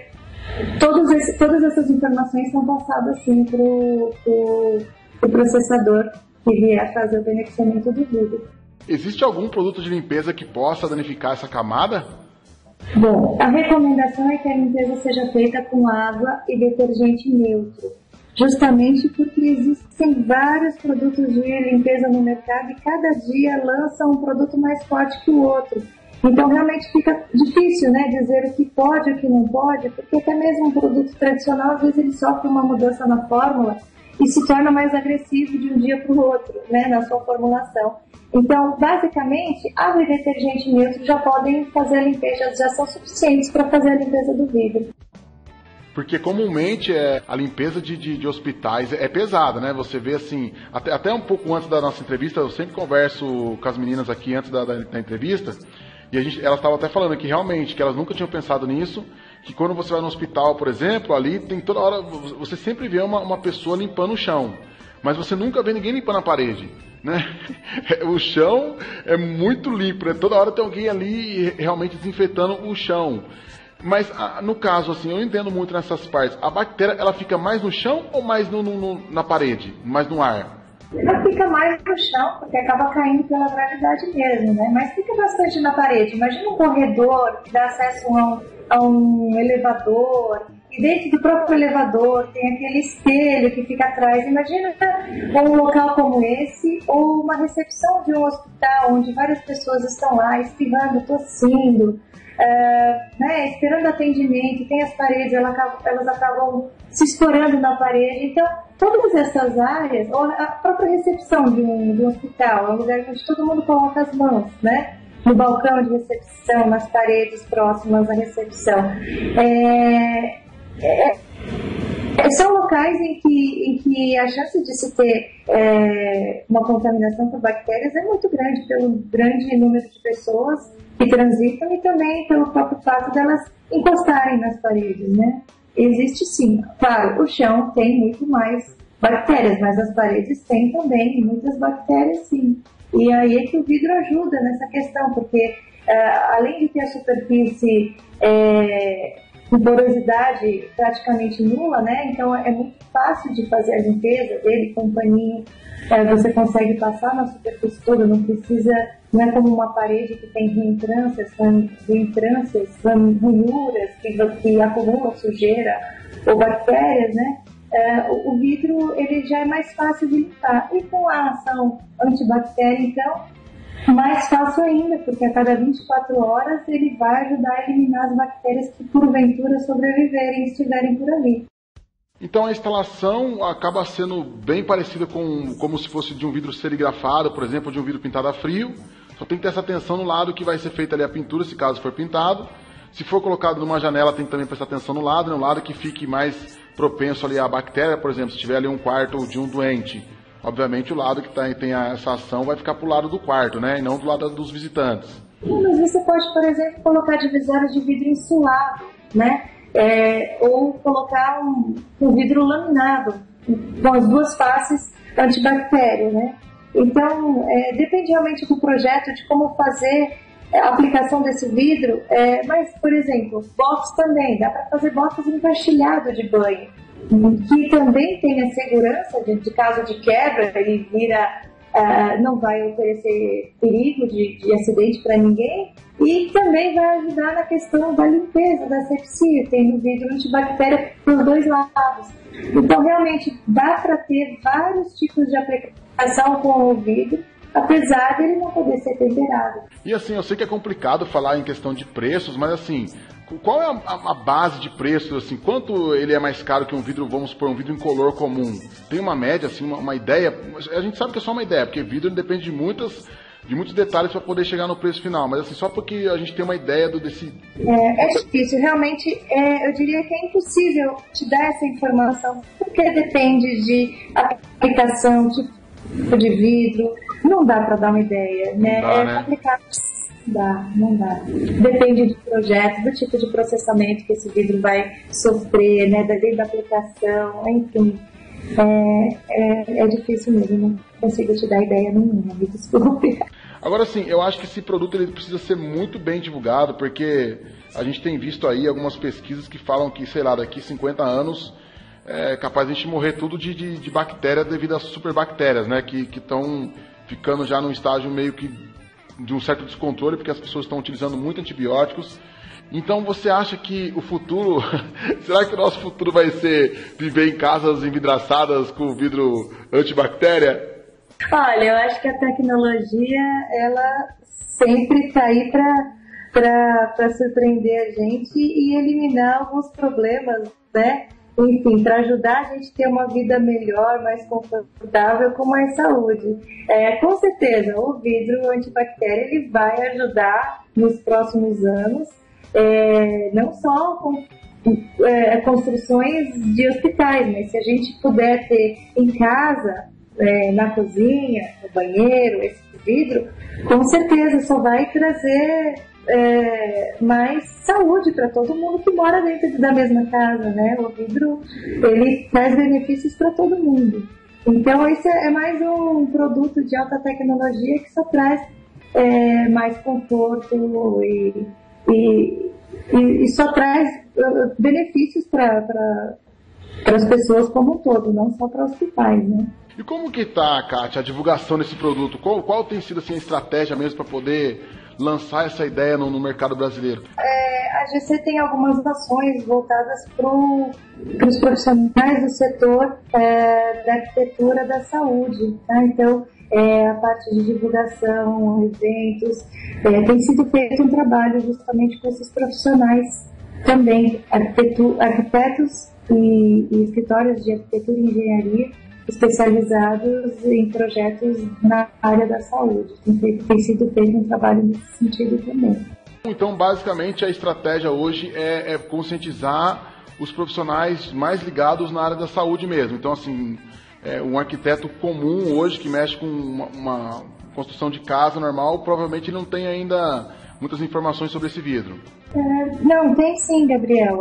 todas essas informações são passadas assim para o processador que vier fazer o beneficiamento do vidro. Existe algum produto de limpeza que possa danificar essa camada? Bom, a recomendação é que a limpeza seja feita com água e detergente neutro, justamente porque existem vários produtos de limpeza no mercado e cada dia lança um produto mais forte que o outro. Então realmente fica difícil, né, dizer o que pode e o que não pode, porque até mesmo um produto tradicional, às vezes ele sofre uma mudança na fórmula e se torna mais agressivo de um dia para o outro, né, na sua formulação. Então, basicamente, água e detergente neutro já podem fazer a limpeza, já são suficientes para fazer a limpeza do vidro. Porque comumente a limpeza de hospitais é pesada, né? Você vê assim, até um pouco antes da nossa entrevista, eu sempre converso com as meninas aqui antes da entrevista, e elas estavam até falando que realmente, que elas nunca tinham pensado nisso, que quando você vai no hospital, por exemplo, ali tem toda hora, você sempre vê uma pessoa limpando o chão, mas você nunca vê ninguém limpando a parede, né? O chão é muito limpo, né? Toda hora tem alguém ali realmente desinfetando o chão. Mas no caso, assim, eu não entendo muito nessas partes. A bactéria, ela fica mais no chão ou mais na parede, mais no ar? Ela fica mais no chão, porque acaba caindo pela gravidade mesmo, né? Mas fica bastante na parede. Imagina um corredor que dá acesso a um elevador, e dentro do próprio elevador tem aquele espelho que fica atrás. Imagina um local como esse, ou uma recepção de um hospital, onde várias pessoas estão lá espirrando, tossindo, né, esperando atendimento, tem as paredes, elas acabam se estourando na parede. Então, todas essas áreas, ou a própria recepção de um hospital, é um lugar onde todo mundo coloca as mãos, né? No balcão de recepção, nas paredes próximas à recepção. São locais em que a chance de se ter uma contaminação por bactérias é muito grande, pelo grande número de pessoas que transitam e também pelo próprio fato delas encostarem nas paredes, né? Existe sim. Claro, o chão tem muito mais bactérias, mas as paredes têm também muitas bactérias, sim. E aí é que o vidro ajuda nessa questão, porque além de ter a superfície com porosidade praticamente nula, né? Então é muito fácil de fazer a limpeza dele com um paninho. Você consegue passar na superfície toda, não é como uma parede que tem reentrâncias, ranhuras que acumulam sujeira ou bactérias, né? O vidro ele já é mais fácil de limpar. E com a ação antibactéria, então, mais fácil ainda, porque a cada 24 horas ele vai ajudar a eliminar as bactérias que porventura sobreviverem e estiverem por ali. Então a instalação acaba sendo bem parecida com como se fosse de um vidro serigrafado, por exemplo, de um vidro pintado a frio. Só tem que ter essa atenção no lado que vai ser feita ali a pintura, se caso for pintado. Se for colocado numa janela, tem que também prestar atenção no lado, né? Um lado que fique mais propenso ali à bactéria, por exemplo, se tiver ali um quarto de um doente. Obviamente o lado que tem essa ação vai ficar para o lado do quarto, né? E não do lado dos visitantes. Mas você pode, por exemplo, colocar divisórias de vidro insulado, né? Ou colocar um vidro laminado com as duas faces antibactéria, né? Então, depende realmente do projeto, de como fazer a aplicação desse vidro, mas, por exemplo, box também, dá para fazer box encaixilhado de banho. que também tenha segurança de caso de quebra, ele não vai oferecer perigo de acidente para ninguém, e também vai ajudar na questão da limpeza, da asepsia, tendo vidro antibactéria por dois lados. Então, realmente, dá para ter vários tipos de aplicação com o vidro, apesar de ele não poder ser temperado. E assim, eu sei que é complicado falar em questão de preços, mas assim, qual é a base de preços, assim, quanto ele é mais caro que um vidro, vamos supor, um vidro incolor comum? Tem uma média, assim, uma ideia? A gente sabe que é só uma ideia, porque vidro depende de muitos detalhes para poder chegar no preço final, mas assim, só porque a gente tem uma ideia desse... É difícil, realmente, eu diria que é impossível te dar essa informação, porque depende de aplicação, tipo de vidro, não dá para dar uma ideia, né? Né? Complicado. Não dá. Depende do projeto, do tipo de processamento que esse vidro vai sofrer, né? Da aplicação, enfim. É difícil mesmo, não consigo te dar ideia nenhuma, me desculpe. Agora sim, eu acho que esse produto ele precisa ser muito bem divulgado, porque a gente tem visto aí algumas pesquisas que falam que, sei lá, daqui 50 anos é capaz de a gente morrer tudo de bactéria devido às superbactérias, né? Que estão ficando já num estágio meio que de um certo descontrole, porque as pessoas estão utilizando muito antibióticos. Então você acha que o futuro, será que o nosso futuro vai ser viver em casas envidraçadas com vidro antibactéria? Olha, eu acho que a tecnologia, ela sempre está aí para surpreender a gente e eliminar alguns problemas, né? Enfim, para ajudar a gente a ter uma vida melhor, mais confortável, com mais saúde. Com certeza, o vidro antibactéria ele vai ajudar nos próximos anos, não só com construções de hospitais, mas se a gente puder ter em casa, na cozinha, no banheiro, esse vidro, com certeza só vai trazer mais saúde para todo mundo que mora dentro da mesma casa, né? O vidro, ele traz benefícios para todo mundo. Então, esse é mais um produto de alta tecnologia que só traz mais conforto e só traz benefícios para as pessoas como um todo, não só para hospitais, né? E como que tá, Kátia, a divulgação desse produto? Qual tem sido assim, a estratégia mesmo para poder lançar essa ideia no mercado brasileiro? A GC tem algumas ações voltadas para os profissionais do setor da arquitetura da saúde, tá? Então, a parte de divulgação, eventos, tem sido feito um trabalho justamente com esses profissionais também, arquitetos e escritórios de arquitetura e engenharia especializados em projetos na área da saúde. Tem sido feito um trabalho nesse sentido também. Então, basicamente, a estratégia hoje é conscientizar os profissionais mais ligados na área da saúde mesmo. Então, assim, um arquiteto comum hoje que mexe com uma construção de casa normal, provavelmente não tem ainda muitas informações sobre esse vidro. Não, tem sim, Gabriel.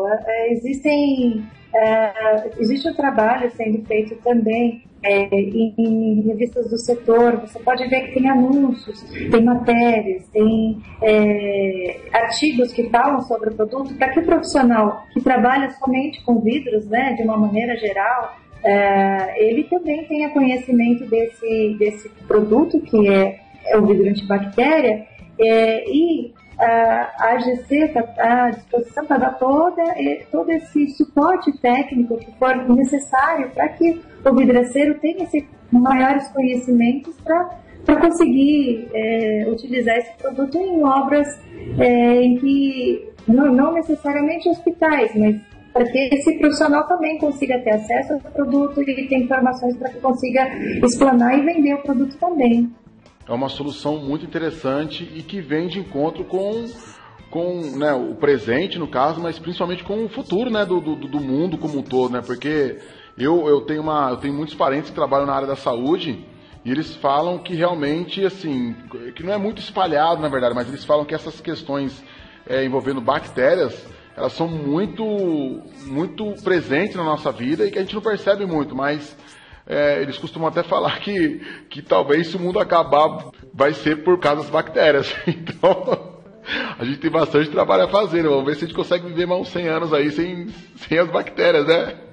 Existe um trabalho sendo feito também em revistas do setor. Você pode ver que tem anúncios, tem matérias, tem artigos que falam sobre o produto, para que o profissional que trabalha somente com vidros, né, de uma maneira geral, ele também tenha conhecimento desse produto, que é o vidro antibactéria, e a AGC está à disposição para dar todo esse suporte técnico que for necessário para que o vidraceiro tenha esses maiores conhecimentos para conseguir utilizar esse produto em obras em que, não necessariamente hospitais, mas para que esse profissional também consiga ter acesso ao produto e ter informações para que consiga explanar e vender o produto também. É uma solução muito interessante e que vem de encontro com né, o presente, no caso, mas principalmente com o futuro, né, do mundo como um todo, né? Porque eu tenho muitos parentes que trabalham na área da saúde e eles falam que realmente, assim, que não é muito espalhado, na verdade, mas eles falam que essas questões envolvendo bactérias, elas são muito, muito presentes na nossa vida e que a gente não percebe muito, mas eles costumam até falar que talvez se o mundo acabar vai ser por causa das bactérias. Então, a gente tem bastante trabalho a fazer, né? Vamos ver se a gente consegue viver mais uns 100 anos aí sem as bactérias, né?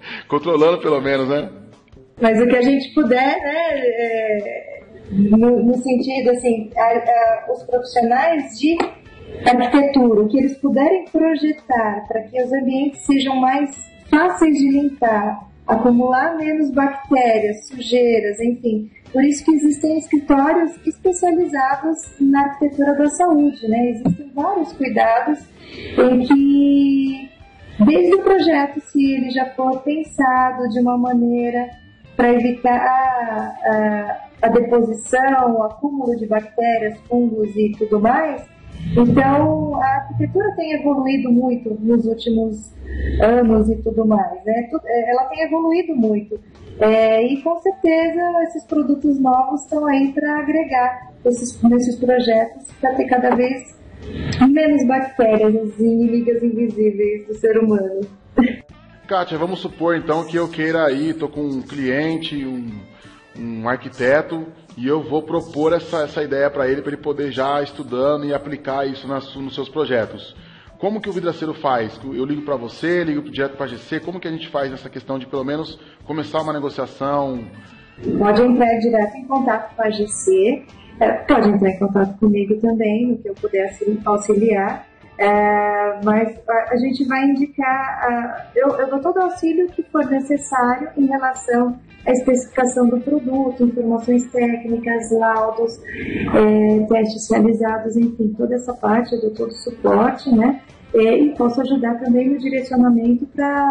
Controlando pelo menos, né? Mas o que a gente puder, né, no sentido, assim, os profissionais de arquitetura, o que eles puderem projetar para que os ambientes sejam mais fáceis de limpar, acumular menos bactérias, sujeiras, enfim. Por isso que existem escritórios especializados na arquitetura da saúde, né? Existem vários cuidados em que, desde o projeto, se ele já for pensado de uma maneira para evitar a deposição, o acúmulo de bactérias, fungos e tudo mais. Então, a arquitetura tem evoluído muito nos últimos anos e tudo mais, né? Ela tem evoluído muito. E com certeza esses produtos novos estão aí para agregar nesses projetos para ter cada vez menos bactérias, as inimigas invisíveis do ser humano. Kátia, vamos supor então que eu queira ir, estou com um cliente, um arquiteto, e eu vou propor essa ideia para ele poder já estudando e aplicar isso nos seus projetos. Como que o vidraceiro faz? Eu ligo para você, ligo direto para a GC, como que a gente faz nessa questão de pelo menos começar uma negociação? Pode entrar direto em contato com a GC, pode entrar em contato comigo também, no que eu puder auxiliar. Mas a gente vai indicar, eu dou todo o auxílio que for necessário em relação à especificação do produto, informações técnicas, laudos, testes realizados, enfim, toda essa parte eu dou todo o suporte, né? E posso ajudar também no direcionamento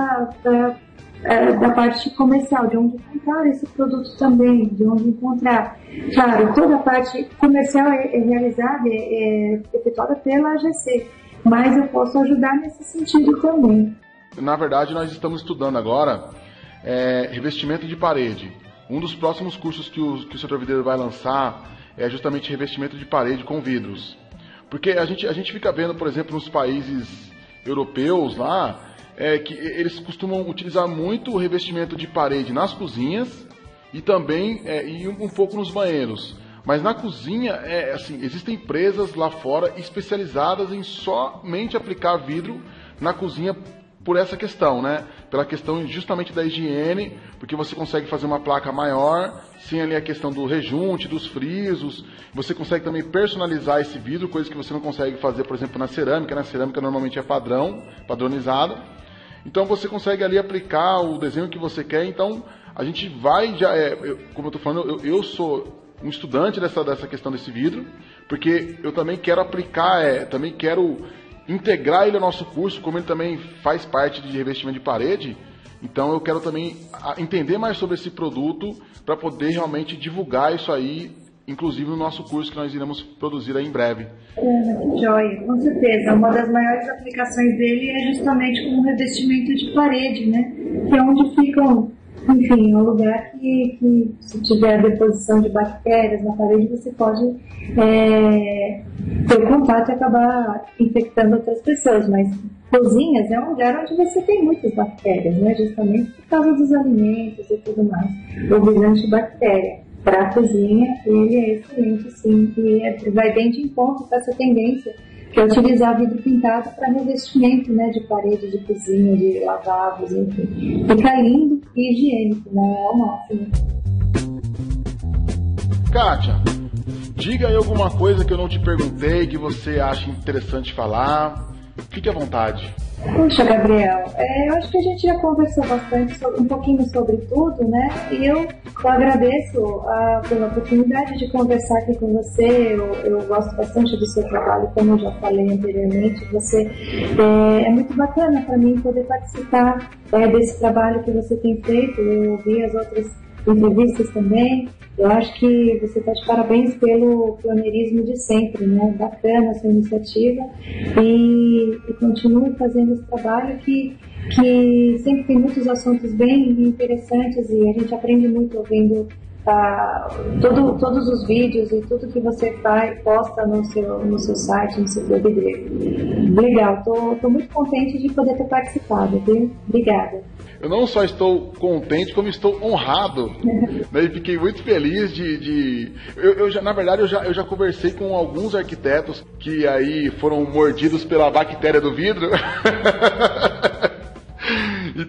da parte comercial, de onde comprar esse produto também, de onde encontrar. Claro, toda a parte comercial é realizada, é efetuada pela AGC, mas eu posso ajudar nesse sentido também. Na verdade, nós estamos estudando agora revestimento de parede. Um dos próximos cursos que o setor vidreiro vai lançar é justamente revestimento de parede com vidros. Porque a gente fica vendo, por exemplo, nos países europeus lá, que eles costumam utilizar muito o revestimento de parede nas cozinhas e também e um pouco nos banheiros. Mas na cozinha, assim, existem empresas lá fora especializadas em somente aplicar vidro na cozinha por essa questão, né? Pela questão justamente da higiene, porque você consegue fazer uma placa maior, sem ali a questão do rejunte, dos frisos. Você consegue também personalizar esse vidro, coisa que você não consegue fazer, por exemplo, na cerâmica. Na cerâmica normalmente é padronizada. Então você consegue ali aplicar o desenho que você quer. Então a gente vai, como eu estou falando, eu sou um estudante dessa questão desse vidro, porque eu também quero aplicar, também quero integrar ele ao nosso curso, como ele também faz parte de revestimento de parede. Então eu quero também entender mais sobre esse produto para poder realmente divulgar isso aí, inclusive no nosso curso que nós iremos produzir aí em breve. Joia, com certeza. Uma das maiores aplicações dele é justamente como revestimento de parede, né? Que é onde ficam, enfim, um lugar que se tiver a deposição de bactérias na parede, você pode ter contato e acabar infectando outras pessoas. Mas cozinhas é um lugar onde você tem muitas bactérias, né? Justamente por causa dos alimentos e tudo mais. O vidro antibactéria. Para a cozinha, ele é excelente, sim, e vai bem de encontro com essa tendência que é utilizar vidro pintado para revestimento, né, de parede, de cozinha, de lavabos, enfim. Fica lindo e higiênico, né, é o máximo. Kátia, diga aí alguma coisa que eu não te perguntei, que você acha interessante falar. Fique à vontade. Puxa, Gabriel, eu acho que a gente já conversou bastante, um pouquinho sobre tudo, né? E eu agradeço pela oportunidade de conversar aqui com você. Eu gosto bastante do seu trabalho, como eu já falei anteriormente. Você é muito bacana para mim poder participar desse trabalho que você tem feito. Eu ouvi as outras entrevistas também. Eu acho que você está de parabéns pelo pioneirismo de sempre, né? Bacana essa iniciativa e continue fazendo esse trabalho que sempre tem muitos assuntos bem interessantes e a gente aprende muito ouvindo todos os vídeos e tudo que você posta no seu site, no seu vidreiro. Legal, tô muito contente de poder ter participado, viu? Obrigada. Eu não só estou contente, como estou honrado. Né? E fiquei muito feliz na verdade, eu já conversei com alguns arquitetos que aí foram mordidos pela bactéria do vidro.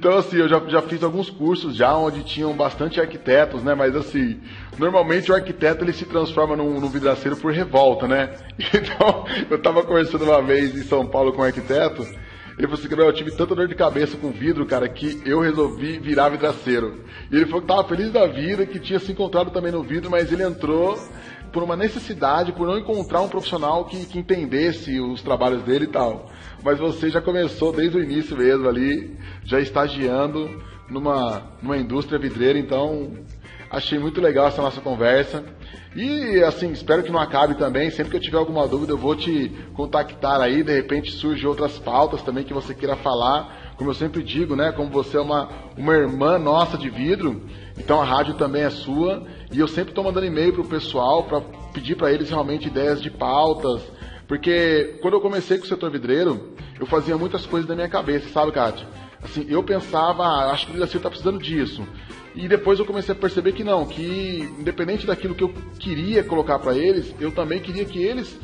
Então, assim, eu já fiz alguns cursos já onde tinham bastante arquitetos, né? Mas, assim, normalmente o arquiteto ele se transforma num vidraceiro por revolta, né? Então, eu tava conversando uma vez em São Paulo com um arquiteto. Ele falou assim, Gabriel, eu tive tanta dor de cabeça com vidro, cara, que eu resolvi virar vidraceiro. E ele falou que tava feliz da vida, que tinha se encontrado também no vidro, mas ele entrou por uma necessidade, por não encontrar um profissional que entendesse os trabalhos dele e tal. Mas você já começou desde o início mesmo ali, já estagiando numa indústria vidreira, então achei muito legal essa nossa conversa. E, assim, espero que não acabe também. Sempre que eu tiver alguma dúvida, eu vou te contactar aí. De repente surgem outras pautas também que você queira falar. Como eu sempre digo, né? Como você é uma irmã nossa de vidro, então a rádio também é sua. E eu sempre estou mandando e-mail pro pessoal para pedir para eles realmente ideias de pautas. Porque quando eu comecei com o setor vidreiro, eu fazia muitas coisas da minha cabeça, sabe, Kátia? Assim, eu pensava, acho que o vidraceiro está precisando disso. E depois eu comecei a perceber que não, que independente daquilo que eu queria colocar para eles, eu também queria que eles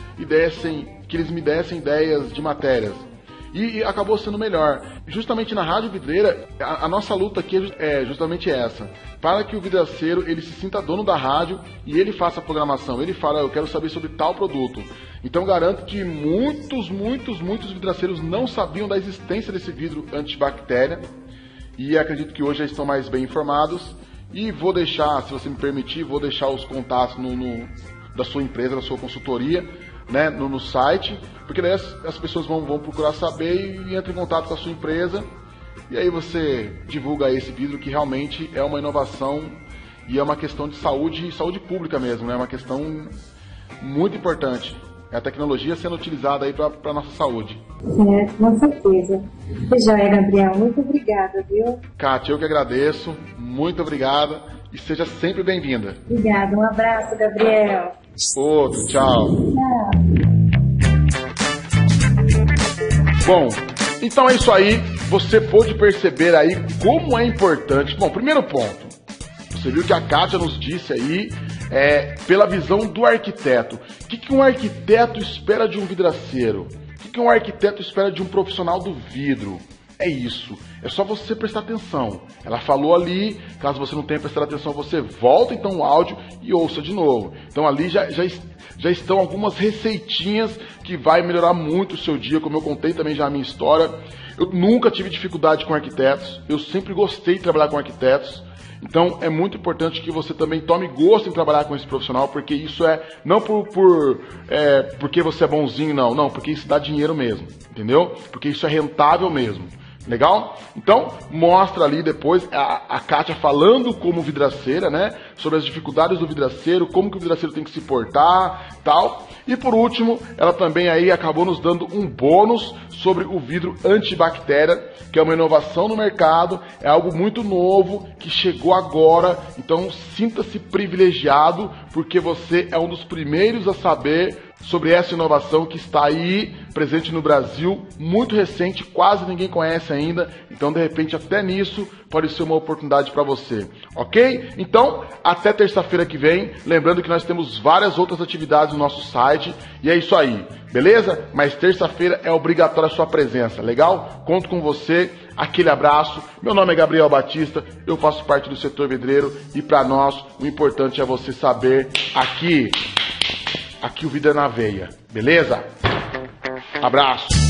me dessem ideias de matérias. E acabou sendo melhor. Justamente na rádio vidreira, a nossa luta aqui é justamente essa. Para que o vidraceiro ele se sinta dono da rádio e ele faça a programação. Ele fala, eu quero saber sobre tal produto. Então garanto que muitos vidraceiros não sabiam da existência desse vidro antibactéria. E acredito que hoje já estão mais bem informados. E vou deixar, se você me permitir, vou deixar os contatos da sua empresa, da sua consultoria, né, no site. Porque daí as pessoas vão procurar saber e entram em contato com a sua empresa. E aí você divulga esse vidro que realmente é uma inovação e é uma questão de saúde pública mesmo. É, né, uma questão muito importante. É a tecnologia sendo utilizada aí para a nossa saúde. É, com certeza. Já é, Gabriel. Muito obrigada, viu? Kátia, eu que agradeço. Muito obrigada e seja sempre bem-vinda. Obrigada. Um abraço, Gabriel. Outro, tchau. Tchau. Bom, então é isso aí. Você pôde perceber aí como é importante. Bom, primeiro ponto. Você viu que a Kátia nos disse aí, pela visão do arquiteto. O que um arquiteto espera de um vidraceiro? O que um arquiteto espera de um profissional do vidro? É isso. É só você prestar atenção. Ela falou ali, caso você não tenha prestado atenção, você volta então o áudio e ouça de novo. Então ali já estão algumas receitinhas que vai melhorar muito o seu dia, como eu contei também já a minha história. Eu nunca tive dificuldade com arquitetos, eu sempre gostei de trabalhar com arquitetos. Então é muito importante que você também tome gosto em trabalhar com esse profissional, porque isso não porque você é bonzinho, não, porque isso dá dinheiro mesmo, entendeu? Porque isso é rentável mesmo. Legal? Então, mostra ali depois a Kátia falando como vidraceira, né? Sobre as dificuldades do vidraceiro, como que o vidraceiro tem que se portar, tal. E por último, ela também aí acabou nos dando um bônus sobre o vidro antibactéria, que é uma inovação no mercado, é algo muito novo, que chegou agora. Então, sinta-se privilegiado, porque você é um dos primeiros a saber sobre essa inovação que está aí presente no Brasil, muito recente, quase ninguém conhece ainda, então de repente até nisso pode ser uma oportunidade para você, ok? Então, até terça-feira que vem, lembrando que nós temos várias outras atividades no nosso site, e é isso aí, beleza? Mas terça-feira é obrigatória a sua presença, legal? Conto com você, aquele abraço, meu nome é Gabriel Batista, eu faço parte do setor vidreiro, e para nós o importante é você saber aqui o vidro é na veia, beleza? Abraço!